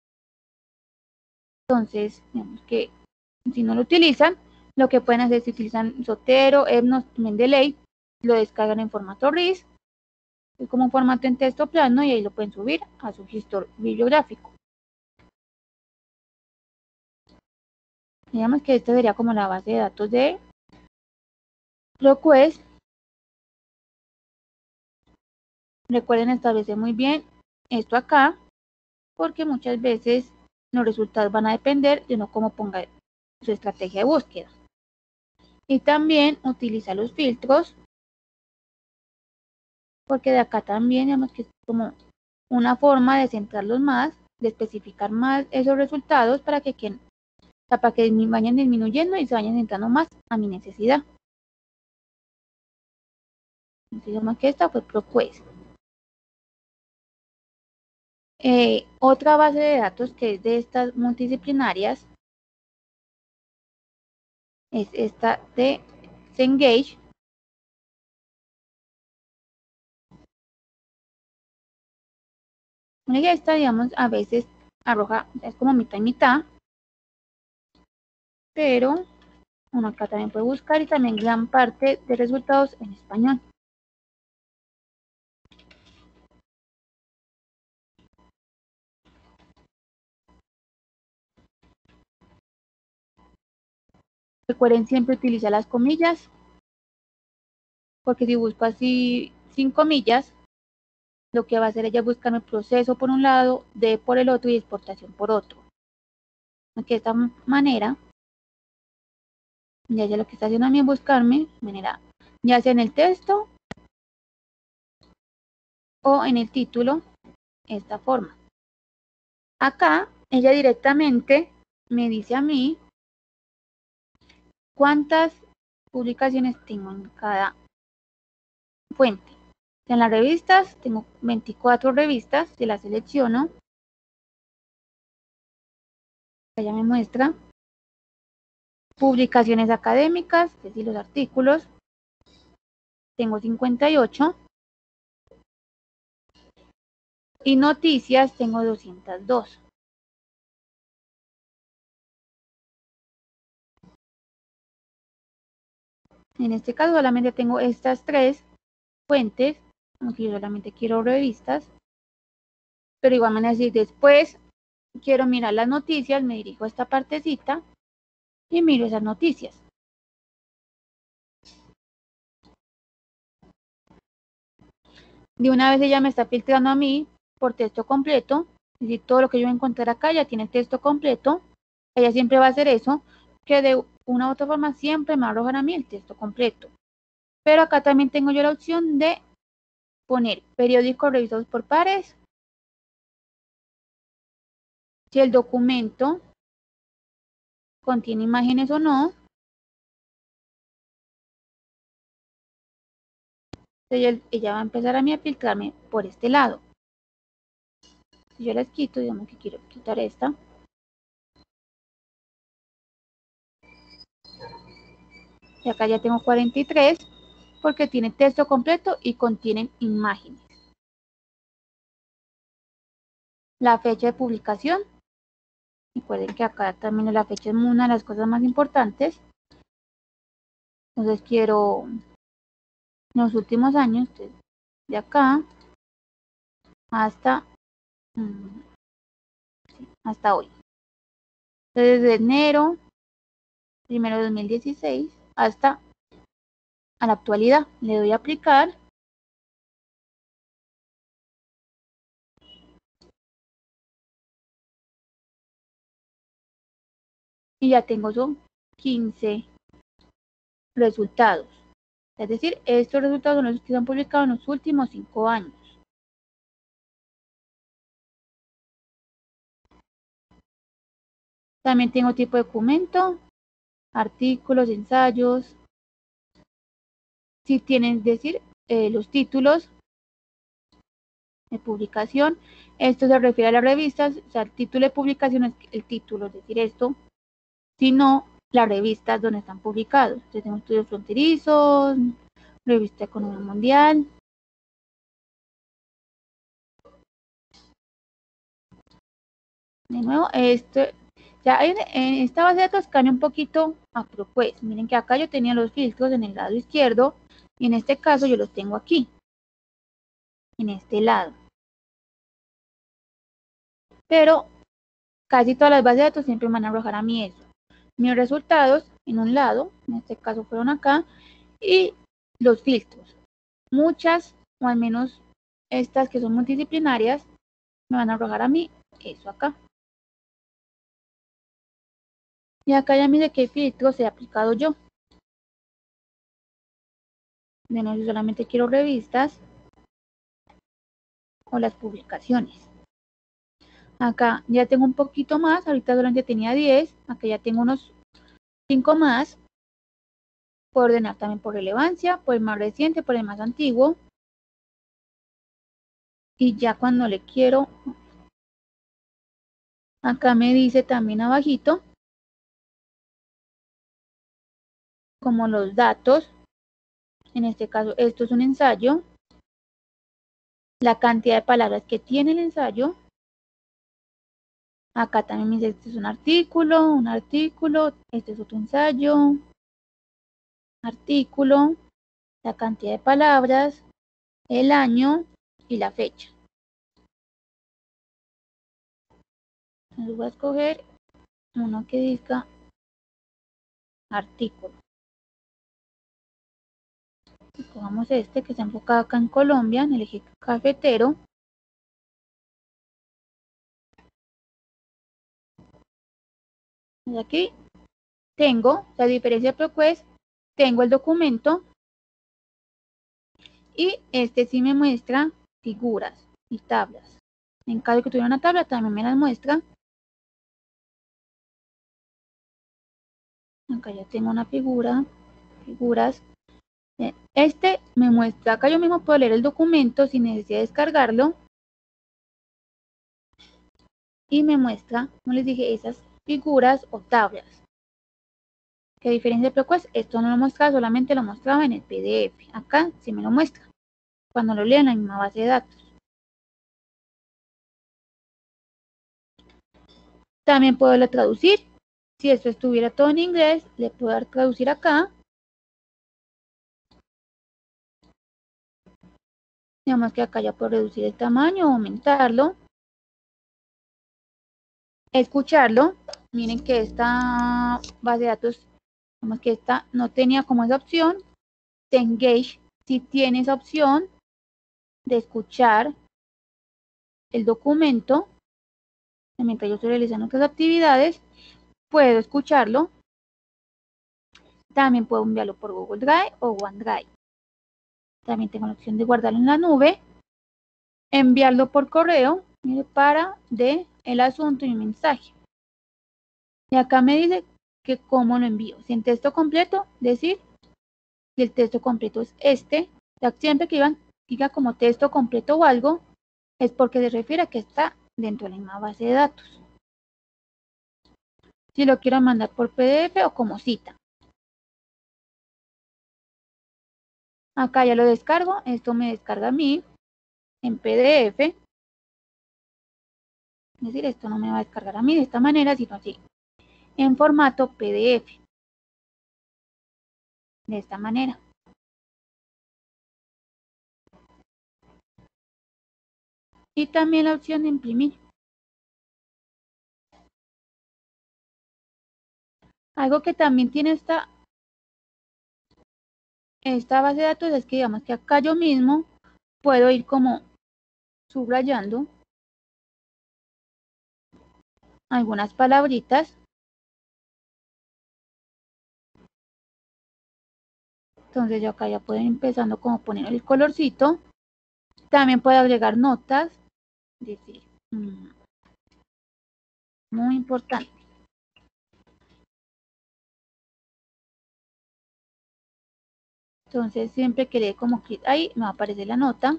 Entonces, digamos que si no lo utilizan, lo que pueden hacer es si utilizan Zotero, Epnos, Mendeley, lo descargan en formato R I S, es como un formato en texto plano y ahí lo pueden subir a su gestor bibliográfico. Digamos que esta sería como la base de datos de ProQuest. Recuerden establecer muy bien esto acá, porque muchas veces los resultados van a depender de uno cómo ponga su estrategia de búsqueda. Y también utilizar los filtros, porque de acá también digamos que es como una forma de centrarlos más, de especificar más esos resultados para que, quien, para que vayan disminuyendo y se vayan centrando más a mi necesidad. Digamos que esta fue ProQuest. Eh, otra base de datos que es de estas multidisciplinarias es esta de Cengage. Esta, digamos, a veces arroja, es como mitad y mitad, pero uno acá también puede buscar y también gran parte de resultados en español. Recuerden siempre utilizar las comillas, porque si busco así sin comillas, lo que va a hacer ella es buscarme el proceso por un lado, de por el otro y exportación por otro. De esta manera, ya, ya lo que está haciendo a mí es buscarme, manera, ya sea en el texto o en el título, esta forma. Acá, ella directamente me dice a mí cuántas publicaciones tengo en cada fuente. En las revistas tengo veinticuatro revistas, se las selecciono. Ya me muestra publicaciones académicas, es decir, los artículos. Tengo cincuenta y ocho. Y noticias tengo doscientas dos. En este caso solamente tengo estas tres fuentes, aunque yo solamente quiero revistas. Pero igual manera, si después quiero mirar las noticias, me dirijo a esta partecita y miro esas noticias. De una vez ella me está filtrando a mí por texto completo, es decir, todo lo que yo voy a encontrar acá ya tiene texto completo. Ella siempre va a hacer eso, que de una u otra forma siempre me va a arrojar a mí el texto completo. Pero acá también tengo yo la opción de poner periódicos revisados por pares. Si el documento contiene imágenes o no. Entonces ella va a empezar a mí a filtrarme por este lado. Si yo las quito, digamos que quiero quitar esta. Y acá ya tengo cuarenta y tres porque tiene texto completo y contienen imágenes. La fecha de publicación. Recuerden que acá también la fecha es una de las cosas más importantes. Entonces quiero en los últimos años, de acá hasta, hasta hoy. Entonces, desde enero primero de dos mil dieciséis hasta a la actualidad. Le doy a aplicar. Y ya tengo son quince resultados. Es decir, estos resultados son los que se han publicado en los últimos cinco años. También tengo tipo de documento, artículos, ensayos. Si tienen, es decir, eh, los títulos de publicación. Esto se refiere a las revistas, o sea, el título de publicación es el título, es decir, esto. Si no, las revistas donde están publicados. Entonces, tenemos Estudios Fronterizos, Revista de Economía Mundial. De nuevo, este, ya en, en esta base de datos cambia un poquito a ProQuest. Miren que acá yo tenía los filtros en el lado izquierdo y en este caso yo los tengo aquí, en este lado. Pero casi todas las bases de datos siempre me van a arrojar a mí eso. Mis resultados en un lado, en este caso fueron acá, y los filtros. Muchas, o al menos estas que son multidisciplinarias, me van a arrojar a mí eso acá. Y acá ya mire qué filtros he aplicado yo. De nuevo, si solamente quiero revistas o las publicaciones. Acá ya tengo un poquito más, ahorita solamente tenía diez, acá ya tengo unos cinco más. Puedo ordenar también por relevancia, por el más reciente, por el más antiguo. Y ya cuando le quiero, acá me dice también abajito, como los datos. En este caso, esto es un ensayo. La cantidad de palabras que tiene el ensayo. Acá también me dice, este es un artículo, un artículo, este es otro ensayo, artículo, la cantidad de palabras, el año y la fecha. Entonces voy a escoger uno que diga artículo. Cogamos este que está enfocado acá en Colombia, en el eje cafetero. Y aquí tengo, la diferencia de ProQuest, tengo el documento y este sí me muestra figuras y tablas. En caso de que tuviera una tabla, también me las muestra. Acá ya tengo una figura, figuras. Este me muestra, acá yo mismo puedo leer el documento sin necesidad de descargarlo. Y me muestra, como les dije, esas figuras o tablas. ¿Qué diferencia de ProQuest? Esto no lo mostraba, solamente lo mostraba en el P D F. Acá sí me lo muestra, cuando lo leo en la misma base de datos. También puedo traducir. Si esto estuviera todo en inglés, le puedo dar traducir acá. Digamos que acá ya puedo reducir el tamaño o aumentarlo. Escucharlo. Miren que esta base de datos, digamos que esta no tenía como esa opción. Cengage sí tiene esa opción de escuchar el documento. Mientras yo estoy realizando otras actividades, puedo escucharlo. También puedo enviarlo por Google Drive o OneDrive. También tengo la opción de guardarlo en la nube, enviarlo por correo, mire, para de el asunto y un mensaje. Y acá me dice que cómo lo envío. Si en texto completo, decir que el texto completo es este. Ya siempre que iban, diga como texto completo o algo, es porque se refiere a que está dentro de la misma base de datos. Si lo quiero mandar por P D F o como cita. Acá ya lo descargo, esto me descarga a mí en P D F. Es decir, esto no me va a descargar a mí de esta manera, sino así, en formato P D F. De esta manera. Y también la opción de imprimir. Algo que también tiene esta, esta base de datos es que digamos que acá yo mismo puedo ir como subrayando algunas palabritas. Entonces yo acá ya puedo ir empezando como poner el colorcito. También puedo agregar notas. Decir, mmm, muy importante. Entonces siempre que le dé como clic ahí me va a aparecer la nota.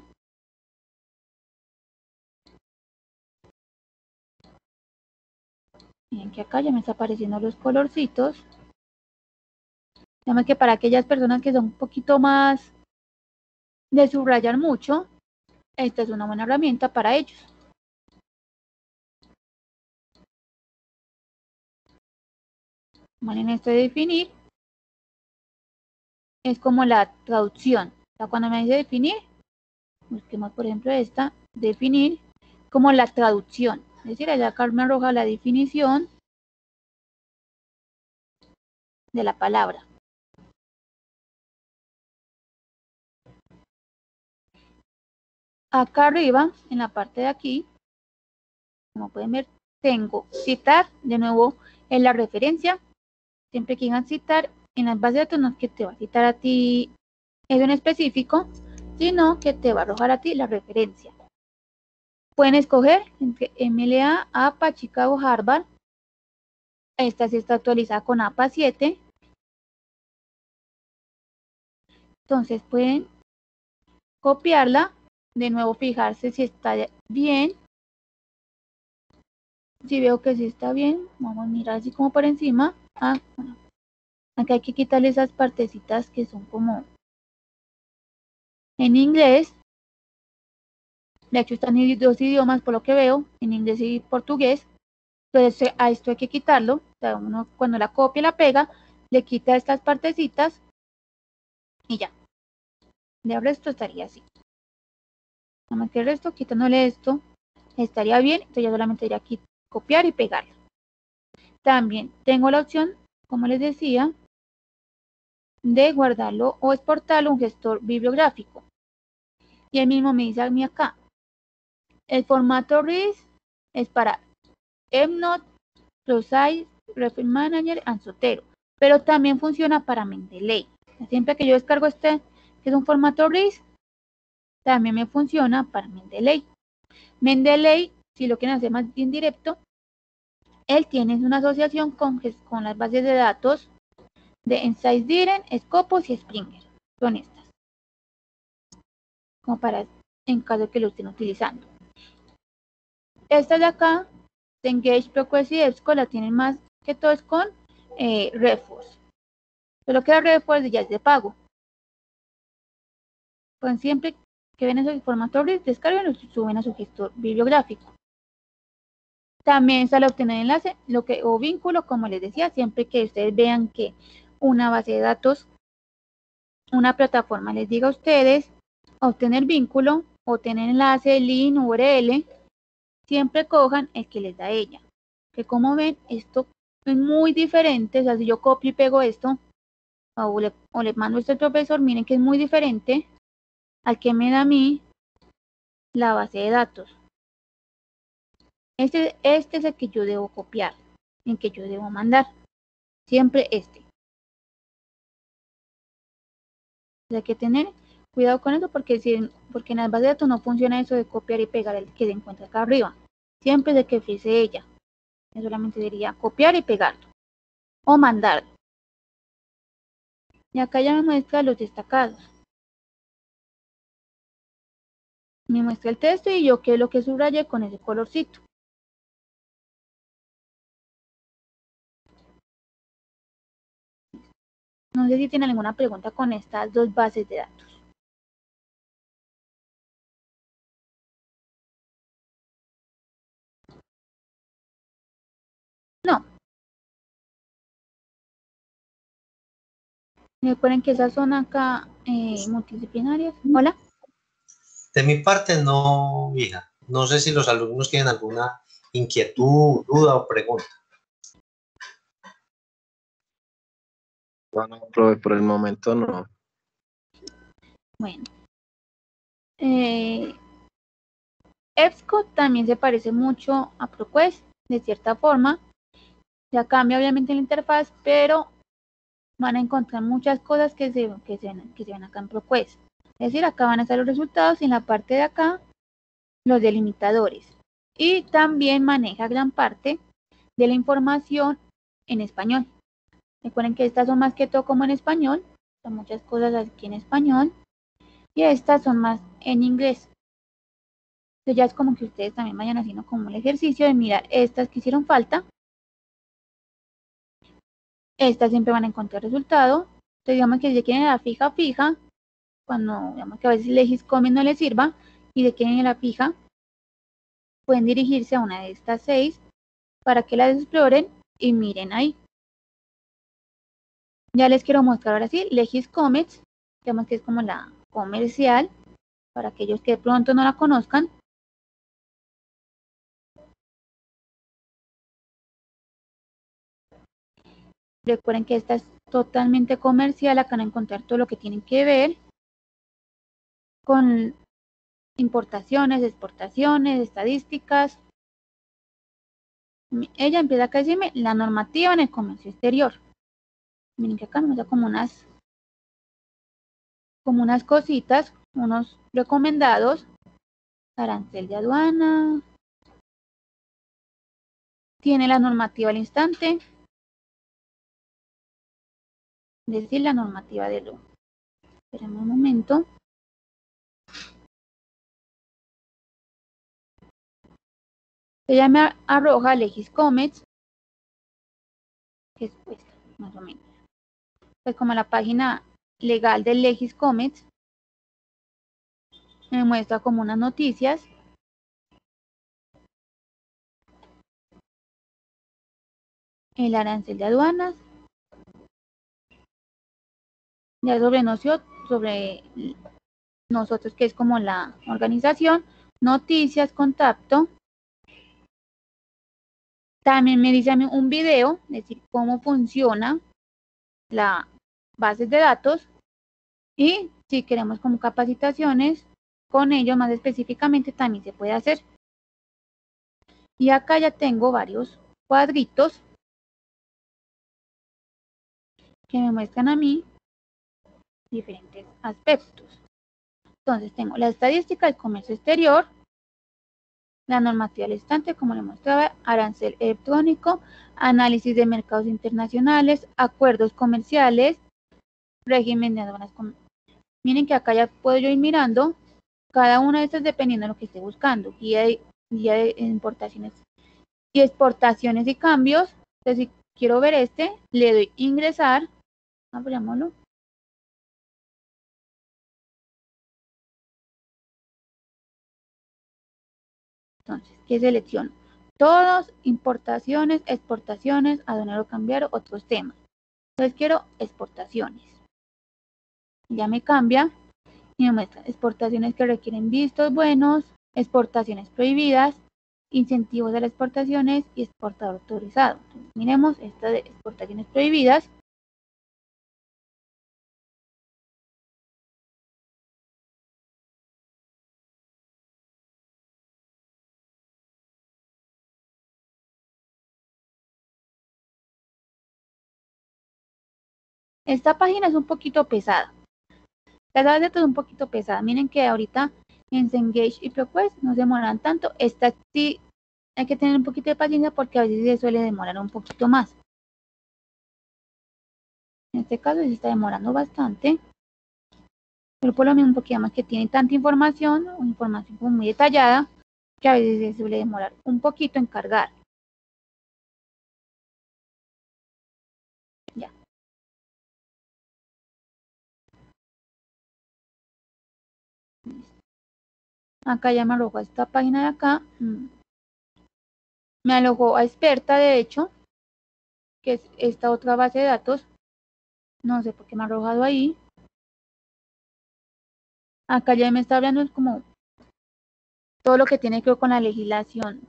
Miren que acá ya me está apareciendo los colorcitos. Digamos que para aquellas personas que son un poquito más de subrayar mucho, esta es una buena herramienta para ellos. Vale, en esto de definir, es como la traducción. O sea, cuando me dice definir, busquemos por ejemplo esta, definir, como la traducción. Es decir, allá acá me arroja la definición de la palabra. Acá arriba, en la parte de aquí, como pueden ver, tengo citar, de nuevo en la referencia. Siempre que quieran citar, en las bases de datos no es que te va a citar a ti eso en específico, sino que te va a arrojar a ti la referencia. Pueden escoger entre M L A, A P A, Chicago, Harvard. Esta sí está actualizada con A P A siete. Entonces pueden copiarla, de nuevo fijarse si está bien. Si veo que sí está bien, vamos a mirar así como por encima. Ah, bueno. Acá hay que quitarle esas partecitas que son como en inglés. De hecho están en dos idiomas por lo que veo, en inglés y portugués. Entonces a esto hay que quitarlo. O sea, uno cuando la copia y la pega, le quita estas partecitas y ya. De resto estaría así. Nada más que el resto, quitándole esto, estaría bien. Entonces ya solamente iría aquí copiar y pegarlo. También tengo la opción, como les decía, de guardarlo o exportarlo a un gestor bibliográfico. Y el mismo me dice a mí acá, el formato R I S es para EndNote, ProSize, Reference Manager, Zotero, pero también funciona para Mendeley. Siempre que yo descargo este, que es un formato R I S, también me funciona para Mendeley. Mendeley, si lo quieren hacer más bien directo, él tiene una asociación con, con las bases de datos de Enseiz Diren, Scopus y Springer. Son estas. Como para, en caso de que lo estén utilizando. Estas de acá, de Engage, ProQuest y EBSCO, la tienen más que todo es con eh, Reforce. Solo que la Reforce ya es de pago. Pues siempre que ven esos formatos RIS, descargan y suben a su gestor bibliográfico. También sale obtener enlace lo que, o vínculo, como les decía, siempre que ustedes vean que una base de datos, una plataforma les diga a ustedes obtener vínculo, obtener enlace, link, U R L, siempre cojan el que les da ella. Que como ven, esto es muy diferente. O sea, si yo copio y pego esto, o le, o le mando esto al profesor, miren que es muy diferente al que me da a mí la base de datos. Este, este es el que yo debo copiar, el que yo debo mandar. Siempre este. Hay que tener cuidado con eso porque, si, porque en las bases de datos no funciona eso de copiar y pegar el que se encuentra acá arriba. Siempre es el que fuese ella. Yo solamente diría copiar y pegarlo. O mandarlo. Y acá ya me muestra los destacados. Me muestra el texto y yo qué es lo que subrayé con ese colorcito. No sé si tienen alguna pregunta con estas dos bases de datos. No. Recuerden que esas son acá eh, multidisciplinarias. Hola. De mi parte no, hija. No sé si los alumnos tienen alguna inquietud, duda o pregunta. No, no, profe, por el momento no. Bueno. Eh, EBSCO también se parece mucho a ProQuest, de cierta forma. Ya cambia obviamente la interfaz, pero van a encontrar muchas cosas que se, que se, que se ven acá en ProQuest. Es decir, acá van a estar los resultados y en la parte de acá los delimitadores. Y también maneja gran parte de la información en español. Recuerden que estas son más que todo como en español. Son muchas cosas aquí en español. Y estas son más en inglés. Entonces ya es como que ustedes también vayan haciendo como el ejercicio de mirar estas que hicieron falta. Estas siempre van a encontrar resultado. Entonces digamos que si quieren la fija fija, cuando digamos que a veces Legis Commons no les sirva y de quieren la fija, pueden dirigirse a una de estas seis para que las exploren y miren ahí. Ya les quiero mostrar ahora sí Legis Commons, digamos que es como la comercial, para aquellos que de pronto no la conozcan. Recuerden que esta es totalmente comercial, acá van a encontrar todo lo que tienen que ver con importaciones, exportaciones, estadísticas. Ella empieza acá a decirme la normativa en el comercio exterior. Miren que acá me da como unas, como unas cositas, unos recomendados, arancel de aduana, tiene la normativa al instante, es decir, la normativa de lo. Esperen un momento. Ella me arroja Legis Commons, que es esta, más o menos. Pues como la página legal del Legis Commons, me muestra como unas noticias. El arancel de aduanas. Ya sobre nosotros, sobre nosotros, que es como la organización, noticias, contacto. También me dice a mí un video, es decir, cómo funciona la base de datos. Y si queremos como capacitaciones con ello más específicamente también se puede hacer. Y acá ya tengo varios cuadritos que me muestran a mí diferentes aspectos. Entonces tengo la estadística del comercio exterior, la normativa al instante, como le mostraba, arancel electrónico, análisis de mercados internacionales, acuerdos comerciales, régimen de aduanas. Miren que acá ya puedo yo ir mirando cada una de estas dependiendo de lo que esté buscando. Guía de, guía de importaciones y exportaciones y cambios. Entonces, si quiero ver este, le doy ingresar. Abrámoslo. Entonces, ¿qué selecciono? Todos, importaciones, exportaciones, aduanero cambiario, otros temas. Entonces quiero exportaciones. Ya me cambia y me muestra exportaciones que requieren vistos buenos, exportaciones prohibidas, incentivos de las exportaciones y exportador autorizado. Entonces, miremos esta de exportaciones prohibidas. Esta página es un poquito pesada. La base de datos es un poquito pesada. Miren que ahorita en Cengage y ProQuest no se demoran tanto. Esta sí hay que tener un poquito de paciencia porque a veces se suele demorar un poquito más. En este caso se está demorando bastante. Pero por lo mismo, porque además que tiene tanta información, o información como muy detallada, que a veces se suele demorar un poquito en cargar. Ya. Acá ya me alojó a esta página de acá. Me alojó a Experta, de hecho, que es esta otra base de datos. No sé por qué me ha arrojado ahí. Acá ya me está hablando como todo lo que tiene que ver con la legislación.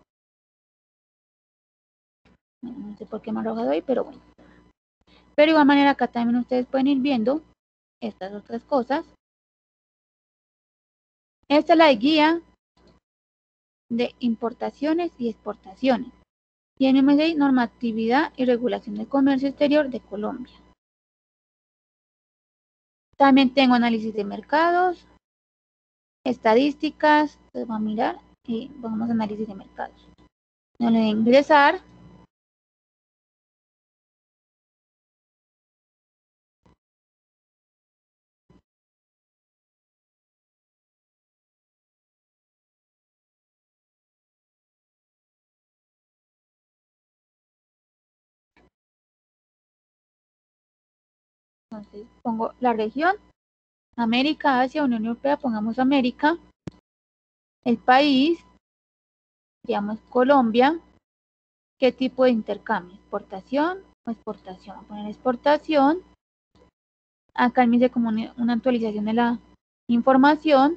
No sé por qué me ha arrojado ahí, pero bueno. Pero de igual manera acá también ustedes pueden ir viendo estas otras cosas. Esta es la guía de importaciones y exportaciones. Y en M S I, normatividad y regulación del comercio exterior de Colombia. También tengo análisis de mercados, estadísticas. Entonces vamos a mirar y vamos a análisis de mercados. Le voy a ingresar. Entonces pongo la región, América, Asia, Unión Europea, pongamos América, el país, digamos Colombia, qué tipo de intercambio, exportación o exportación. Voy a poner exportación, acá me dice como una actualización de la información,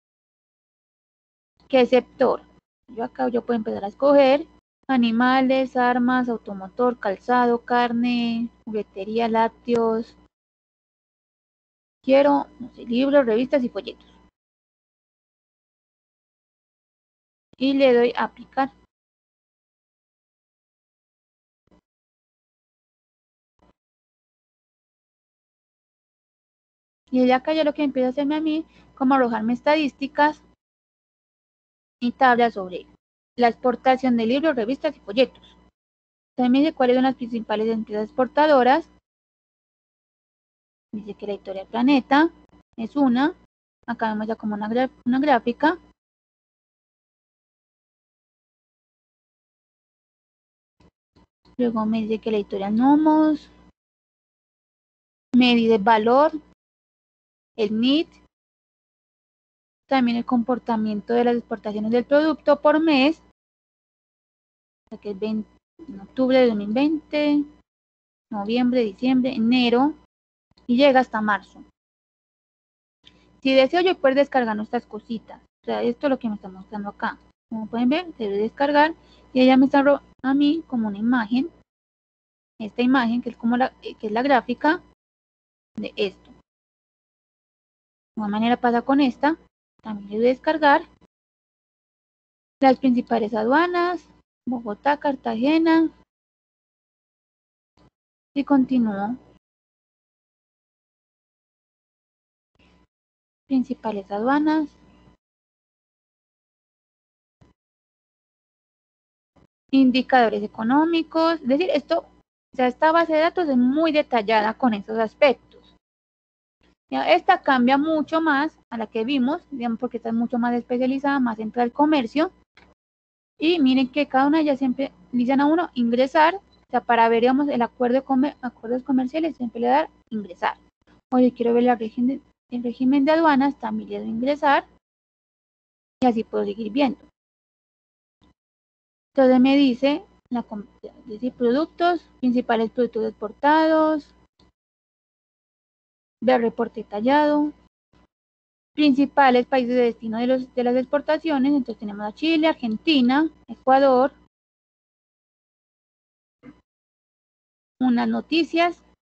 qué sector. Yo acá yo puedo empezar a escoger animales, armas, automotor, calzado, carne, juguetería, lácteos. Quiero, no sé, libros, revistas y folletos. Y le doy a aplicar. Y ya acá ya lo que empieza a hacerme a mí, como arrojarme estadísticas y tablas sobre la exportación de libros, revistas y folletos. También me dice cuáles son las principales empresas exportadoras. Dice que la Editorial Planeta es una. Acá vemos ya como una, una gráfica. Luego me dice que la Editorial Nomos. Me dice el valor, el N I T. También el comportamiento de las exportaciones del producto por mes. Que es veinte, en octubre de dos mil veinte, noviembre, diciembre, enero. Y llega hasta marzo. Si deseo yo puedo descargar nuestras cositas. O sea, esto es lo que me está mostrando acá. Como pueden ver, se debe descargar y ella me está a mí como una imagen. Esta imagen que es como la, que es la gráfica de esto. De igual manera pasa con esta. También le voy a descargar las principales aduanas, Bogotá, Cartagena. Y continúo. Principales aduanas. indicadores económicos, es decir, esto, o sea, esta base de datos es muy detallada con esos aspectos. Ya, esta cambia mucho más a la que vimos, digamos, porque está mucho más especializada, más centrada al comercio. Y miren que cada una ya siempre le dicen a uno ingresar, o sea, para ver, digamos, el acuerdo de comer, acuerdos comerciales, siempre le da ingresar. Oye, quiero ver la régimen, el régimen de aduanas, también le doy ingresar, y así puedo seguir viendo. Entonces me dice, la, es decir, productos, principales productos exportados, ver reporte detallado, principales países de destino de, los, de las exportaciones, entonces tenemos a Chile, Argentina, Ecuador, unas noticias.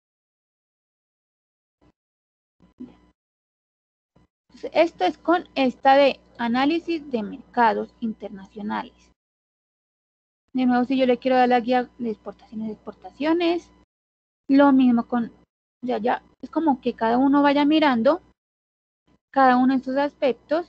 Entonces, esto es con esta de análisis de mercados internacionales. De nuevo, si yo le quiero dar la guía de exportaciones, de exportaciones, lo mismo con, ya, ya, es como que cada uno vaya mirando cada uno de estos aspectos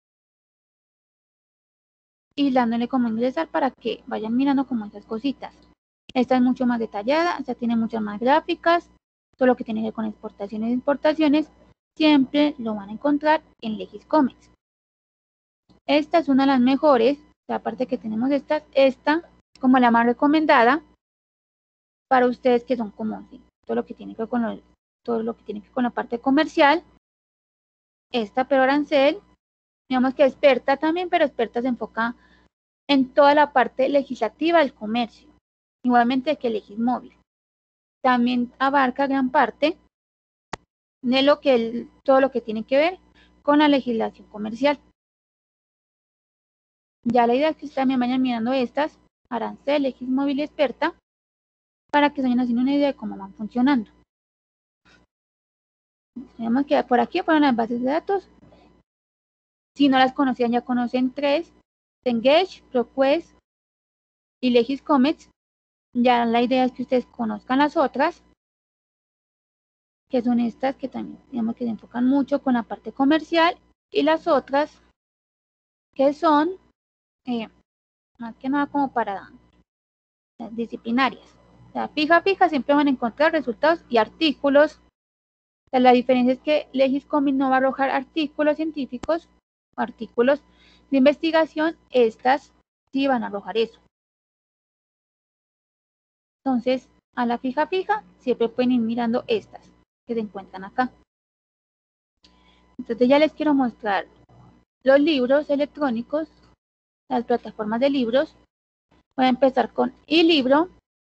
y dándole como ingresar para que vayan mirando como esas cositas. Esta es mucho más detallada, esta tiene muchas más gráficas, todo lo que tiene que ver con exportaciones e importaciones, siempre lo van a encontrar en Legiscomex. Esta es una de las mejores, aparte que tenemos esta, esta como la más recomendada para ustedes que son como ¿sí? todo lo que tiene que ver con lo, todo lo que tiene que ver con la parte comercial. Esta, pero Arancel, digamos que experta también, pero experta se enfoca en toda la parte legislativa del comercio, igualmente que Legismóvil. También abarca gran parte de lo que el, todo lo que tiene que ver con la legislación comercial. Ya la idea es que ustedes también vayan mirando estas, Arancel, Legismóvil experta, para que se vayan haciendo una idea de cómo van funcionando. Tenemos que por aquí ponen las bases de datos. Si no las conocían, ya conocen tres, Cengage, ProQuest y Legiscomex. Ya la idea es que ustedes conozcan las otras, que son estas que también digamos que se enfocan mucho con la parte comercial, y las otras que son eh, más que nada como para las disciplinarias. O sea, fija, fija, siempre van a encontrar resultados y artículos. O sea, la diferencia es que Legiscomex no va a arrojar artículos científicos o artículos de investigación, estas sí van a arrojar eso. Entonces, a la fija, fija, siempre pueden ir mirando estas que se encuentran acá. Entonces ya les quiero mostrar los libros electrónicos, las plataformas de libros. Voy a empezar con eLibro.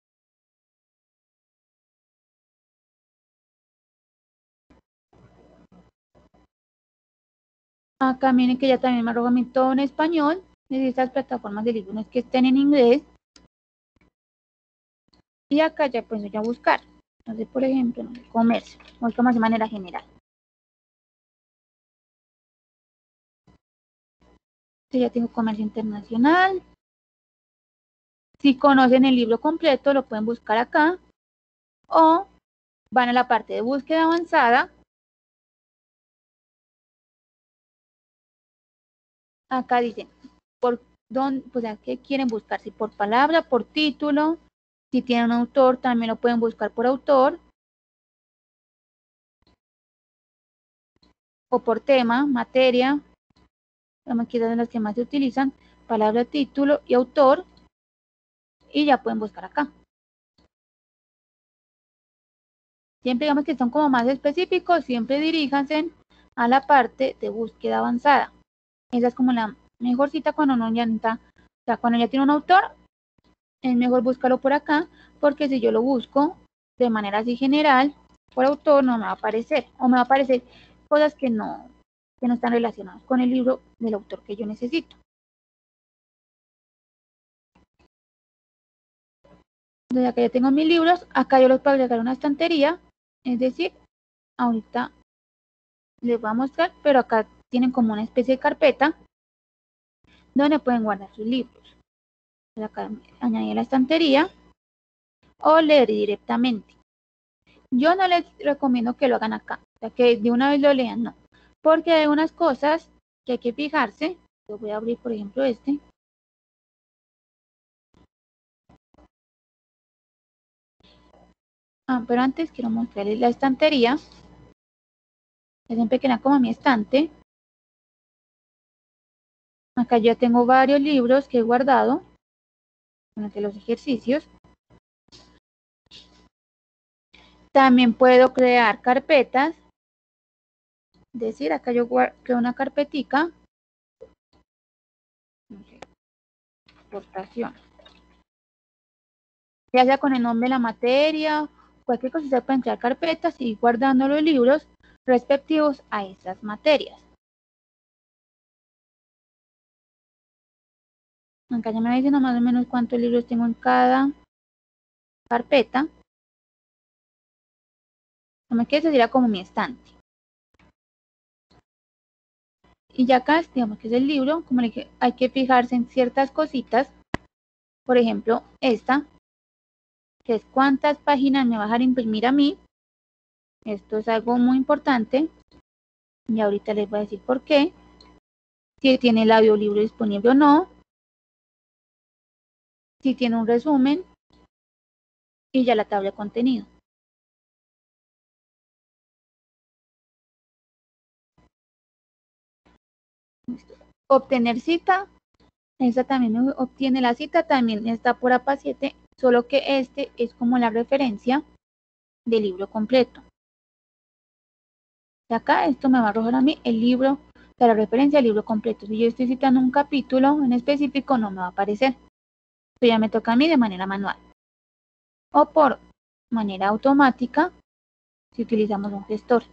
Acá miren que ya también me arroja todo en español. De estas plataformas de libros no es que estén en inglés. Y acá ya pues voy a buscar. Entonces, por ejemplo, comercio. Busco más de manera general. Entonces ya tengo comercio internacional. Si conocen el libro completo, lo pueden buscar acá. O van a la parte de búsqueda avanzada. Acá dicen, por dónde, pues, ¿qué quieren buscar? Si por palabra, por título, si tienen un autor, también lo pueden buscar por autor. O por tema, materia, aquí son las que más se utilizan, palabra, título y autor, y ya pueden buscar acá. Siempre digamos que son como más específicos, siempre diríjanse a la parte de búsqueda avanzada. Esa es como la mejor cita cuando uno ya está, o sea, cuando ya tiene un autor, es mejor buscarlo por acá, porque si yo lo busco de manera así general, por autor, no me va a aparecer, o me va a aparecer cosas que no, que no están relacionadas con el libro del autor que yo necesito. Entonces acá ya tengo mis libros, acá yo los puedo agregar a una estantería, es decir, ahorita les voy a mostrar, pero acá tienen como una especie de carpeta donde pueden guardar sus libros. Entonces acá añadir la estantería o leer directamente. Yo no les recomiendo que lo hagan acá, o sea, que de una vez lo lean, no, porque hay unas cosas que hay que fijarse. Yo voy a abrir, por ejemplo, este. Ah, pero antes quiero mostrarles la estantería. Es en pequeña como mi estante. Acá ya tengo varios libros que he guardado durante los ejercicios. También puedo crear carpetas. Es decir, acá yo creo una carpetica. Exportación. Ya sea con el nombre de la materia, cualquier cosa, se pueden crear carpetas y ir guardando los libros respectivos a esas materias. Acá ya me dicen más o menos cuántos libros tengo en cada carpeta. Como que ese sería como mi estante. Y ya acá, digamos que es el libro, como le dije, hay que fijarse en ciertas cositas. Por ejemplo, esta, que es cuántas páginas me va a dejar imprimir a mí. Esto es algo muy importante. Y ahorita les voy a decir por qué. Si tiene el audiolibro disponible o no. Si tiene un resumen. Y ya la tabla de contenido. Obtener cita. Esta también obtiene la cita. También está por A P A siete. Solo que este es como la referencia del libro completo. De acá esto me va a arrojar a mí el libro de la referencia del libro completo. Si yo estoy citando un capítulo en específico, no me va a aparecer. Esto ya me toca a mí de manera manual. O por manera automática, si utilizamos un gestor.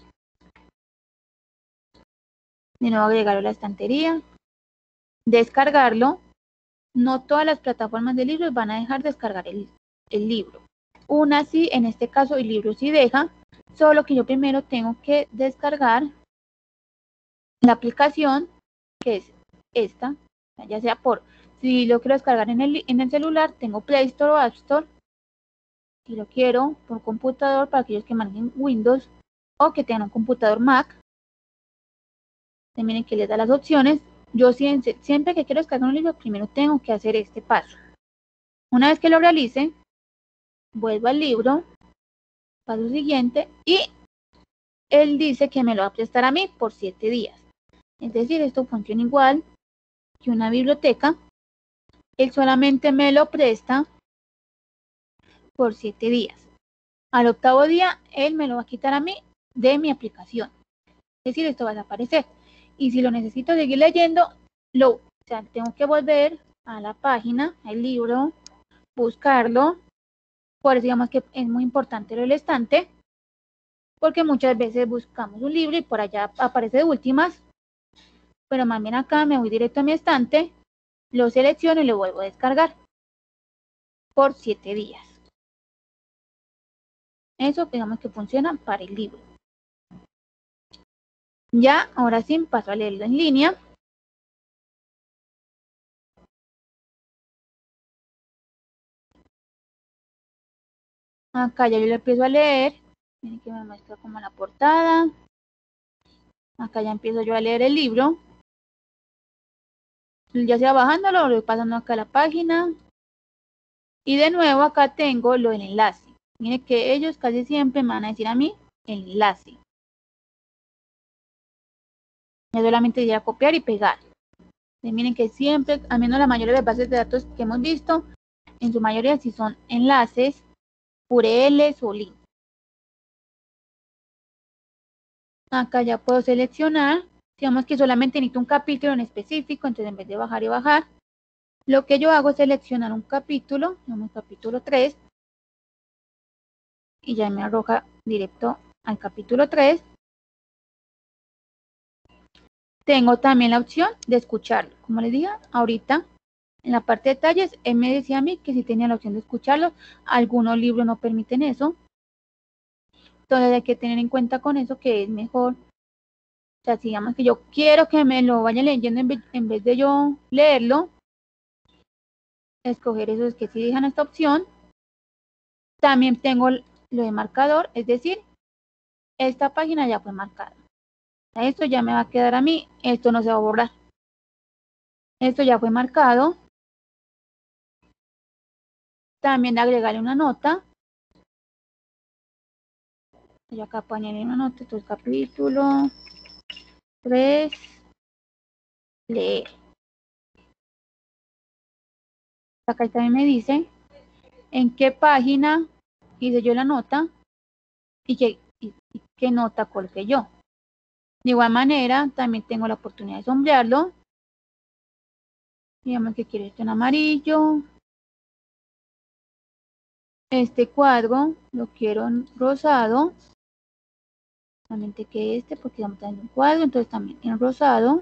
De nuevo agregarlo a la estantería. Descargarlo. No todas las plataformas de libros van a dejar descargar el, el libro. Una sí, en este caso el libro sí deja. Solo que yo primero tengo que descargar la aplicación, que es esta, ya sea por, si lo quiero descargar en el, en el celular, tengo Play Store o App Store. Si lo quiero por computador, para aquellos que manejen Windows o que tengan un computador Mac, miren que les da las opciones. Yo siempre, siempre que quiero descargar un libro, primero tengo que hacer este paso. Una vez que lo realice, vuelvo al libro, paso siguiente, y él dice que me lo va a prestar a mí por siete días. Es decir, esto funciona igual que una biblioteca. Él solamente me lo presta por siete días. Al octavo día, él me lo va a quitar a mí de mi aplicación. Es decir, esto va a desaparecer. Y si lo necesito seguir leyendo, lo, o sea, tengo que volver a la página, al libro, buscarlo. Por eso digamos que es muy importante lo del estante, porque muchas veces buscamos un libro y por allá aparece de últimas, pero más bien acá me voy directo a mi estante, lo selecciono y lo vuelvo a descargar por siete días. Eso digamos que funciona para el libro. Ya, ahora sí paso a leerlo en línea. Acá ya yo lo empiezo a leer. Miren que me muestra como la portada. Acá ya empiezo yo a leer el libro. Ya sea bajándolo, lo voy pasando acá a la página. Y de nuevo acá tengo lo del enlace. Miren que ellos casi siempre me van a decir a mí el enlace. Ya solamente ir a copiar y pegar. Y miren que siempre, al menos la mayoría de las bases de datos que hemos visto, en su mayoría sí son enlaces, U R Ls o links. Acá ya puedo seleccionar, digamos que solamente necesito un capítulo en específico, entonces en vez de bajar y bajar, lo que yo hago es seleccionar un capítulo, digamos capítulo tres, y ya me arroja directo al capítulo tres. Tengo también la opción de escucharlo. Como les dije ahorita, en la parte de detalles, él me decía a mí que si tenía la opción de escucharlo. Algunos libros no permiten eso. Entonces hay que tener en cuenta con eso que es mejor. O sea, si digamos que yo quiero que me lo vayan leyendo en vez, en vez de yo leerlo, escoger esos que sí dejan esta opción. También tengo lo de marcador, es decir, esta página ya fue marcada. Esto ya me va a quedar a mí, esto no se va a borrar. Esto ya fue marcado. También agregarle una nota. Yo acá poneré una nota, esto es capítulo tres, leer. Acá también me dice en qué página hice yo la nota y qué, y, y qué nota coloqué yo. De igual manera, también tengo la oportunidad de sombrearlo. Digamos que quiero esto en amarillo. Este cuadro lo quiero en rosado. Solamente que este, porque vamos a tener un cuadro, entonces también en rosado.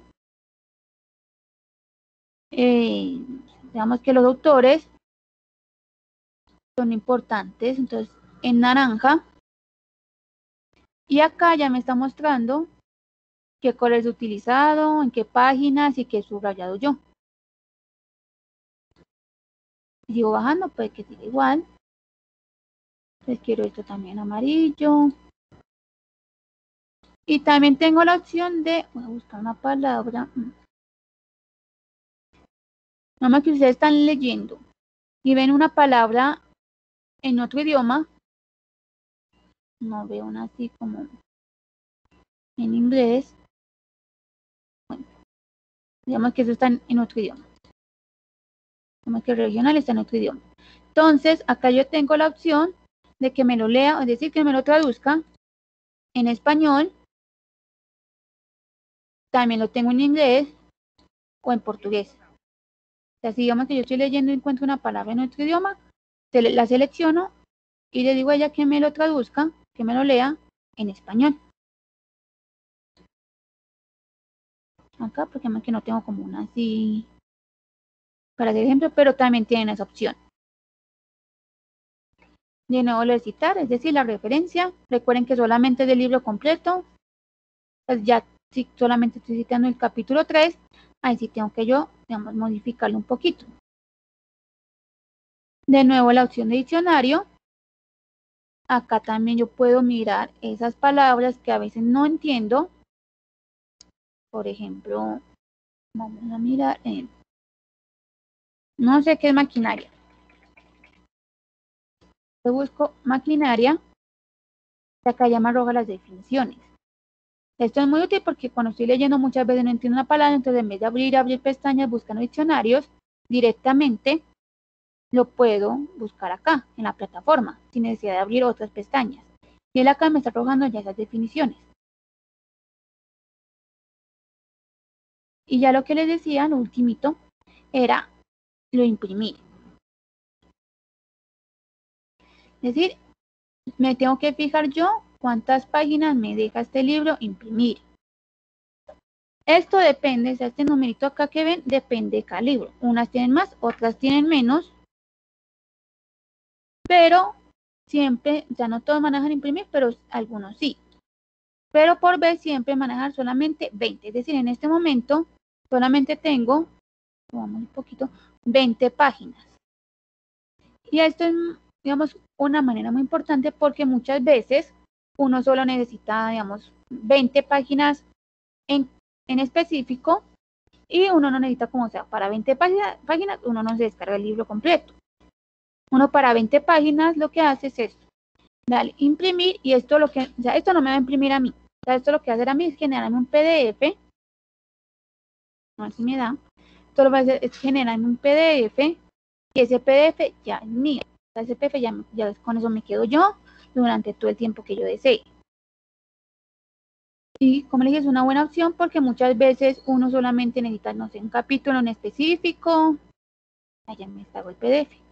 Eh, digamos que los autores son importantes, entonces en naranja. Y acá ya me está mostrando qué color es utilizado, en qué páginas y qué he subrayado yo. Sigo bajando, puede que siga igual. Entonces quiero esto también amarillo. Y también tengo la opción de, voy a buscar una palabra. Nada más que ustedes están leyendo y ven una palabra en otro idioma. No veo una así como en inglés. Bueno, digamos que eso está en, en otro idioma. Digamos que el regional está en otro idioma. Entonces, acá yo tengo la opción de que me lo lea, es decir, que me lo traduzca en español. También lo tengo en inglés o en portugués. O sea, si digamos que yo estoy leyendo y encuentro una palabra en otro idioma, la selecciono y le digo a ella que me lo traduzca, que me lo lea en español. Acá, porque más que no tengo como una así para hacer ejemplo, pero también tienen esa opción. De nuevo, lo de citar, es decir, la referencia. Recuerden que solamente es del libro completo. Pues ya, si solamente estoy citando el capítulo tres, ahí sí tengo que yo, digamos, modificarlo un poquito. De nuevo, la opción de diccionario. Acá también yo puedo mirar esas palabras que a veces no entiendo. Por ejemplo, vamos a mirar en, no sé qué es maquinaria. Yo busco maquinaria y acá ya me arroja las definiciones. Esto es muy útil porque cuando estoy leyendo muchas veces no entiendo una palabra, entonces en vez de abrir abrir pestañas buscando diccionarios, directamente lo puedo buscar acá en la plataforma sin necesidad de abrir otras pestañas. Y él acá me está arrojando ya esas definiciones. Y ya lo que les decía, lo ultimito, era lo imprimir. Es decir, me tengo que fijar yo cuántas páginas me deja este libro imprimir. Esto depende, o sea, este numerito acá que ven, depende de cada libro. Unas tienen más, otras tienen menos. Pero siempre, ya no todos manejan imprimir, pero algunos sí. Pero por vez siempre manejar solamente veinte. Es decir, en este momento solamente tengo, vamos un poquito, veinte páginas. Y esto es, digamos, una manera muy importante porque muchas veces uno solo necesita, digamos, veinte páginas en, en específico y uno no necesita, como sea, para veinte páginas, páginas uno no se descarga el libro completo. Uno para veinte páginas lo que hace es esto. Dale, imprimir, y esto lo que, o sea, esto no me va a imprimir a mí. O sea, esto lo que va a hacer a mí es generarme un P D F. No sé si me da. Esto lo va a hacer es generarme un P D F. Y ese P D F ya es mío. O sea, ese P D F ya, ya con eso me quedo yo durante todo el tiempo que yo desee. Y como les dije, es una buena opción porque muchas veces uno solamente necesita, no sé, un capítulo en específico. Allá me descargo el P D F.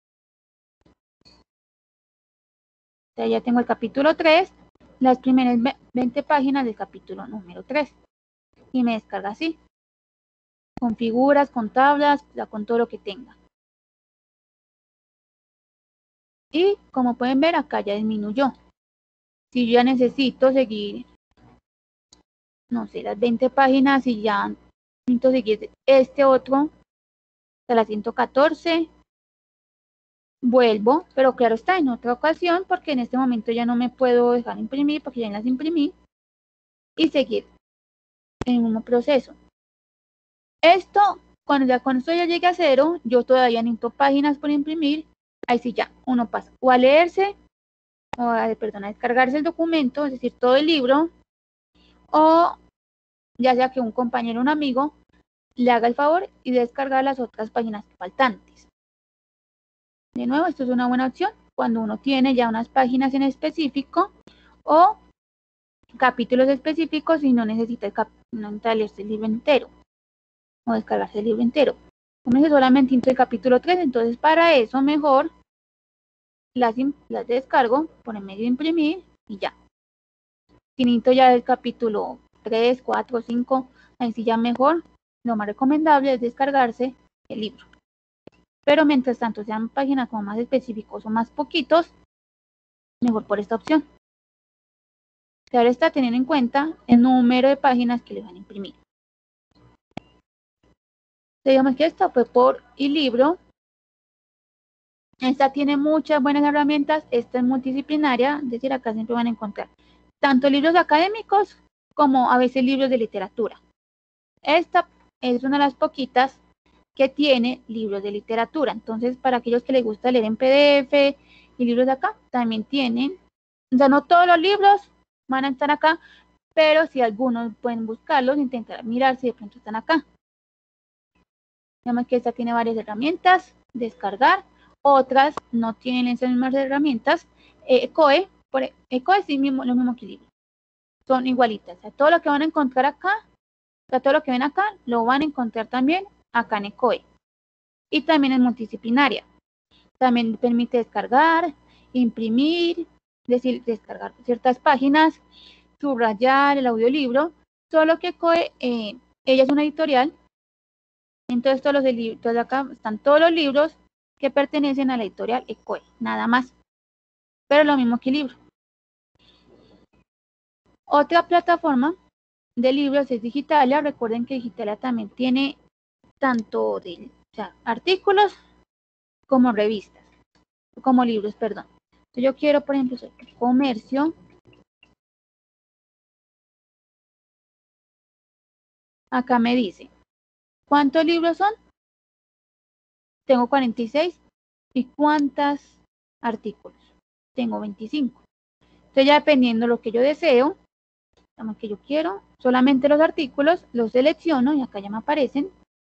O sea, ya tengo el capítulo tres, las primeras veinte páginas del capítulo número tres. Y me descarga así. Con figuras, con tablas, con todo lo que tenga. Y como pueden ver, acá ya disminuyó. Si yo ya necesito seguir, no sé, las veinte páginas y ya necesito seguir este otro, de la ciento catorce, vuelvo, pero claro está, en otra ocasión, porque en este momento ya no me puedo dejar imprimir, porque ya las imprimí, y seguir en el mismo proceso. Esto, cuando ya cuando esto ya llegue a cero, yo todavía necesito páginas por imprimir, ahí sí ya, uno pasa o a leerse o perdón, a descargarse el documento, es decir, todo el libro, o ya sea que un compañero o un amigo le haga el favor y descargar las otras páginas faltantes. De nuevo, esto es una buena opción cuando uno tiene ya unas páginas en específico o capítulos específicos y no necesita, el cap no necesita leerse el libro entero o descargarse el libro entero. Como dice, solamente entre el capítulo tres, entonces para eso mejor las, las descargo por el medio de imprimir y ya. Si necesito ya el capítulo tres, cuatro, cinco, ahí sí ya mejor, lo más recomendable es descargarse el libro. Pero mientras tanto sean páginas como más específicos o más poquitos, mejor por esta opción. Y ahora está teniendo en cuenta el número de páginas que le van a imprimir. Digamos que esta fue por eLibro. Esta tiene muchas buenas herramientas. Esta es multidisciplinaria, es decir, acá siempre van a encontrar tanto libros académicos como a veces libros de literatura. Esta es una de las poquitas que tiene libros de literatura. Entonces, para aquellos que les gusta leer en P D F y libros de acá, también tienen, o sea, no todos los libros van a estar acá, pero si algunos pueden buscarlos, intentar mirar si de pronto están acá. Digamos que esta tiene varias herramientas, descargar, otras no tienen esas mismas herramientas. Eh, ECOE, por, ECOE es mismo, lo mismo que libro, son igualitas. O sea, todo lo que van a encontrar acá, o sea, todo lo que ven acá, lo van a encontrar también acá en ECOE. Y también es multidisciplinaria. También permite descargar, imprimir, decir, descargar ciertas páginas, subrayar el audiolibro, solo que ECOE, eh, ella es una editorial. Entonces, todos los de entonces acá están todos los libros que pertenecen a la editorial ECOE, nada más. Pero lo mismo que el libro. Otra plataforma de libros es Digitalia. Recuerden que Digitalia también tiene tanto de, o sea, artículos como revistas, como libros, perdón. Entonces, yo quiero, por ejemplo, comercio. Acá me dice, ¿cuántos libros son? Tengo cuarenta y seis. ¿Y cuántos artículos? Tengo veinticinco. Entonces, ya dependiendo de lo que yo deseo, lo que yo quiero, solamente los artículos, los selecciono y acá ya me aparecen.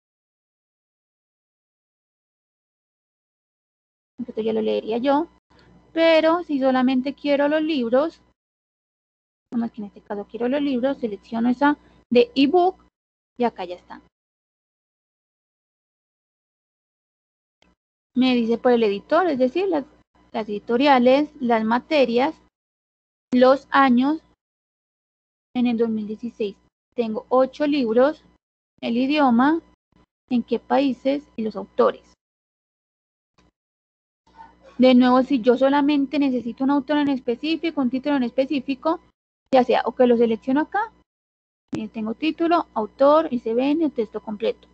Esto ya lo leería yo. Pero si solamente quiero los libros, como es que en este caso quiero los libros, selecciono esa de ebook y acá ya está. Me dice por el editor, es decir, las, las editoriales, las materias, los años. En el dos mil dieciséis tengo ocho libros, el idioma, en qué países y los autores. De nuevo, si yo solamente necesito un autor en específico, un título en específico, ya sea o que lo selecciono acá, eh, tengo título, autor, I S B N, texto completo.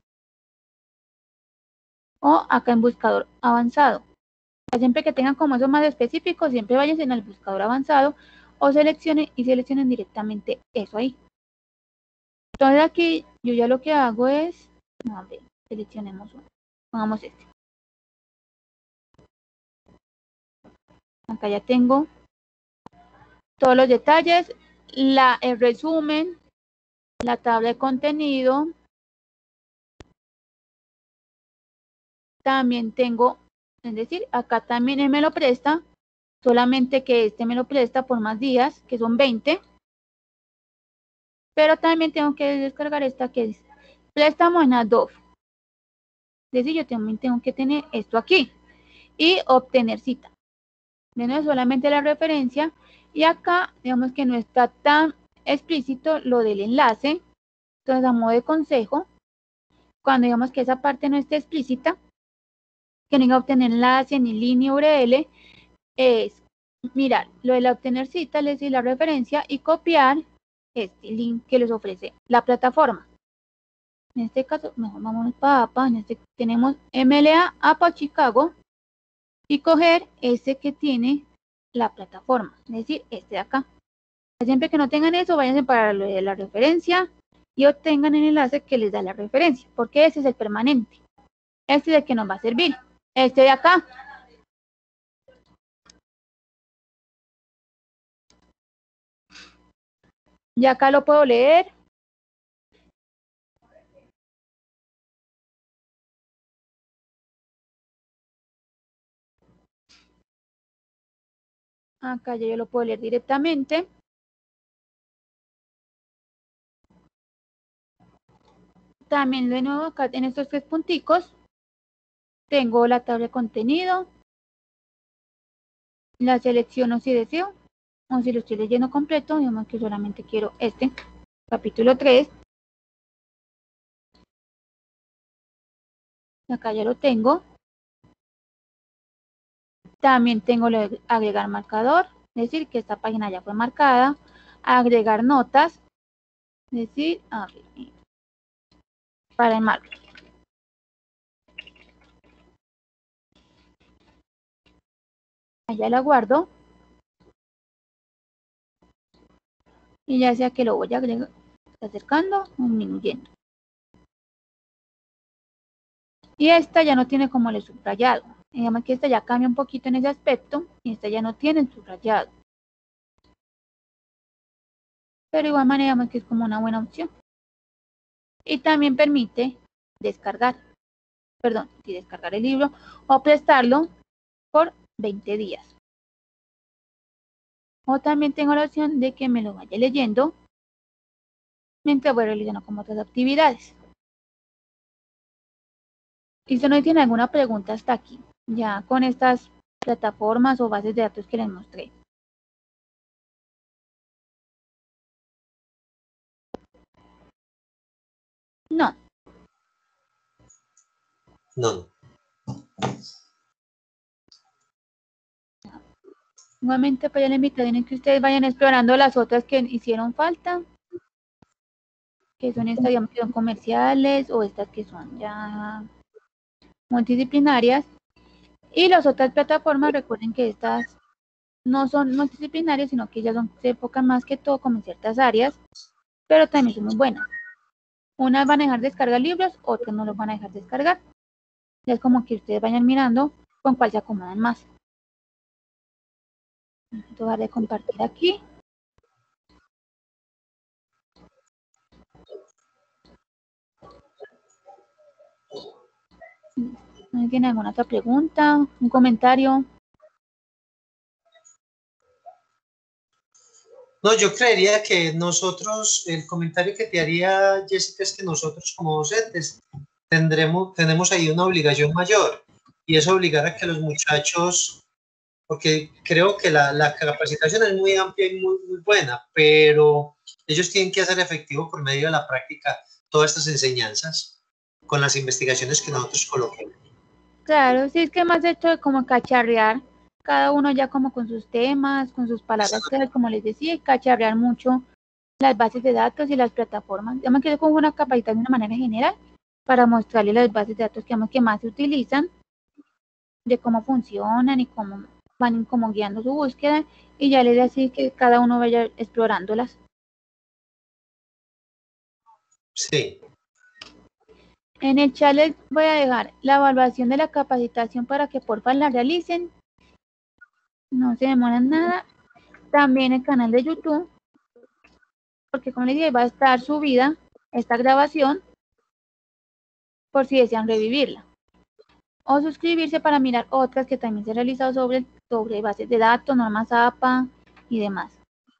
O acá en buscador avanzado. Siempre que tengan como eso más específico, siempre vayan en el buscador avanzado o seleccionen y seleccionen directamente eso ahí. Entonces aquí yo ya lo que hago es, a ver, seleccionemos uno, pongamos este. Acá ya tengo todos los detalles, la, el resumen, la tabla de contenido. También tengo, es decir, acá también él me lo presta, solamente que este me lo presta por más días, que son veinte. Pero también tengo que descargar esta que es préstamo en Adobe. Es decir, yo también tengo que tener esto aquí y obtener cita. De nuevo, solamente la referencia. Y acá, digamos que no está tan explícito lo del enlace. Entonces, a modo de consejo, cuando digamos que esa parte no esté explícita, que no iba a obtener enlace ni línea U R L, es mirar lo de la obtener cita, les decir la referencia y copiar este link que les ofrece la plataforma. En este caso, mejor vamos para APA, en este tenemos M L A APA Chicago y coger ese que tiene la plataforma, es decir, este de acá. Siempre que no tengan eso, váyanse para lo de la referencia y obtengan el enlace que les da la referencia, porque ese es el permanente. Este es el que nos va a servir. Este de acá Ya acá lo puedo leer. Acá ya yo lo puedo leer directamente. También de nuevo acá en estos tres punticos tengo la tabla de contenido. La selecciono si deseo o si lo estoy leyendo completo, digamos que solamente quiero este, capítulo tres. Acá ya lo tengo. También tengo lo de agregar marcador, es decir, que esta página ya fue marcada. Agregar notas, es decir, a ver, para el marco. Allá la guardo. Y ya sea que lo voy a agregar, acercando o disminuyendo. Y esta ya no tiene como el subrayado. Digamos que esta ya cambia un poquito en ese aspecto y esta ya no tiene el subrayado. Pero igual manera digamos que es como una buena opción. Y también permite descargar, perdón, sí, descargar el libro o prestarlo por veinte días. O también tengo la opción de que me lo vaya leyendo mientras voy realizando como otras actividades. Y si no tiene alguna pregunta hasta aquí, ya con estas plataformas o bases de datos que les mostré. No. No. Nuevamente, pues ya la invitación es que ustedes vayan explorando las otras que hicieron falta, que son estas, digamos, que son comerciales o estas que son ya multidisciplinarias. Y las otras plataformas, recuerden que estas no son multidisciplinarias, sino que ellas son, se enfocan más que todo como en ciertas áreas, pero también son muy buenas. Unas van a dejar descargar libros, otras no los van a dejar descargar. Es como que ustedes vayan mirando con cuál se acomodan más. Voy a de compartir aquí. ¿No tiene alguna otra pregunta? ¿Un comentario? No, yo creería que nosotros, el comentario que te haría, Jessica, es que nosotros como docentes tendremos, tenemos ahí una obligación mayor y es obligar a que los muchachos, porque creo que la, la capacitación es muy amplia y muy, muy buena, pero ellos tienen que hacer efectivo por medio de la práctica todas estas enseñanzas con las investigaciones que nosotros coloquemos. Claro, sí, es que más hecho de como cacharrear, cada uno ya como con sus temas, con sus palabras claves, como les decía, y cacharrear mucho las bases de datos y las plataformas. Yo me quedo con una capacitación de una manera general para mostrarles las bases de datos que, digamos, que más se utilizan, de cómo funcionan y cómo van como guiando su búsqueda, y ya les decía que cada uno vaya explorándolas. Sí. En el chat les voy a dejar la evaluación de la capacitación para que porfa la realicen. No se demoran nada. También el canal de YouTube, porque como les dije, va a estar subida esta grabación por si desean revivirla. O suscribirse para mirar otras que también se han realizado sobre, sobre bases de datos, normas A P A y demás.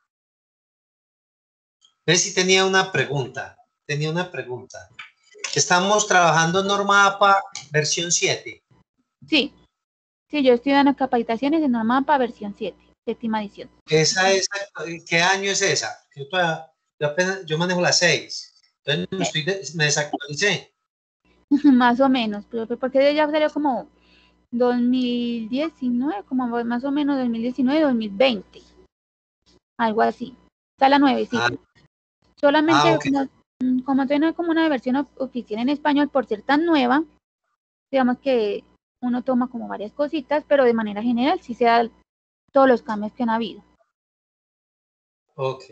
Ves si tenía una pregunta. Tenía una pregunta. Estamos trabajando en norma A P A versión siete. Sí, sí, yo estoy dando capacitaciones de norma A P A versión siete, séptima edición. Esa es, ¿qué año es esa? Yo, todavía, yo, apenas, yo manejo la seis. Entonces me, estoy de, me desactualicé. Más o menos, pero porque ya salió como dos mil diecinueve, como más o menos dos mil diecinueve, dos mil veinte. Algo así. Está la nuevecita. Ah. Solamente Ah, okay. como, como tiene como una versión oficial en español, por ser tan nueva, digamos que uno toma como varias cositas, pero de manera general sí se dan todos los cambios que han habido. Ok.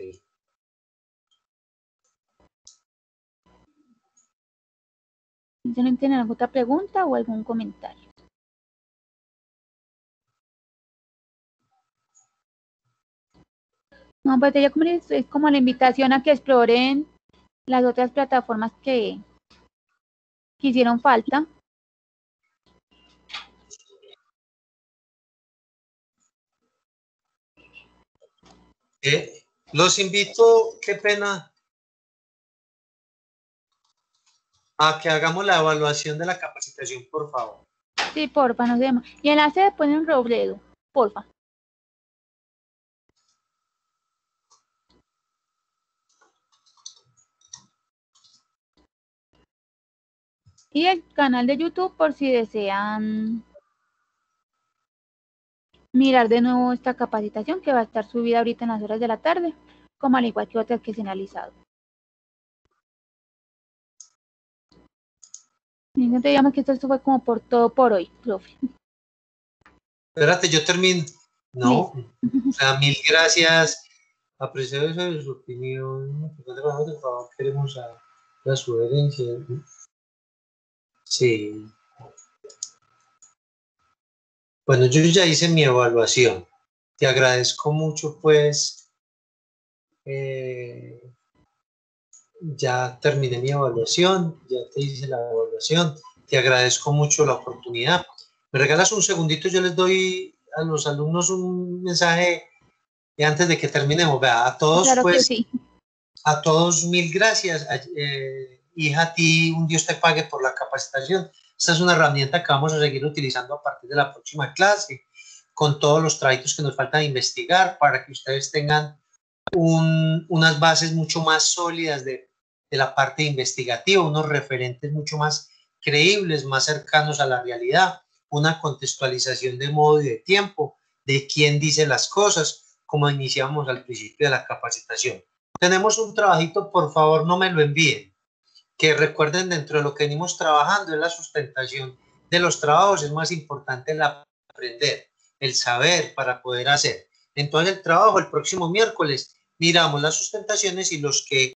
¿Tienen alguna otra pregunta o algún comentario? No, pues ella como es, es como la invitación a que exploren las otras plataformas que, que hicieron falta. Eh, los invito, qué pena, a que hagamos la evaluación de la capacitación, por favor. Sí, porfa, nos vemos. Y enlace después en Robledo, porfa. Y el canal de YouTube por si desean mirar de nuevo esta capacitación que va a estar subida ahorita en las horas de la tarde, como al igual que otras que se han analizado. Ningún te llama que esto fue como por todo por hoy, profe. Espérate, yo termino. No, o sea, mil gracias. Aprecio eso de su opinión. Por favor, queremos a la sugerencia. Sí. Bueno, yo ya hice mi evaluación. Te agradezco mucho, pues. Eh, ya terminé mi evaluación, ya te hice la evaluación. Te agradezco mucho la oportunidad. ¿Me regalas un segundito? Yo les doy a los alumnos un mensaje antes de que terminemos. Vea, a todos, Claro pues, que sí. a todos mil gracias. Eh, hija, a ti un Dios te pague por la capacitación. Esta es una herramienta que vamos a seguir utilizando a partir de la próxima clase, con todos los trabajitos que nos faltan investigar para que ustedes tengan un, unas bases mucho más sólidas de, de la parte investigativa, unos referentes mucho más creíbles, más cercanos a la realidad, una contextualización de modo y de tiempo, de quién dice las cosas, como iniciamos al principio de la capacitación. Tenemos un trabajito, por favor no me lo envíen, que recuerden dentro de lo que venimos trabajando es la sustentación de los trabajos, es más importante el aprender, el saber para poder hacer. Entonces el trabajo el próximo miércoles miramos las sustentaciones y los que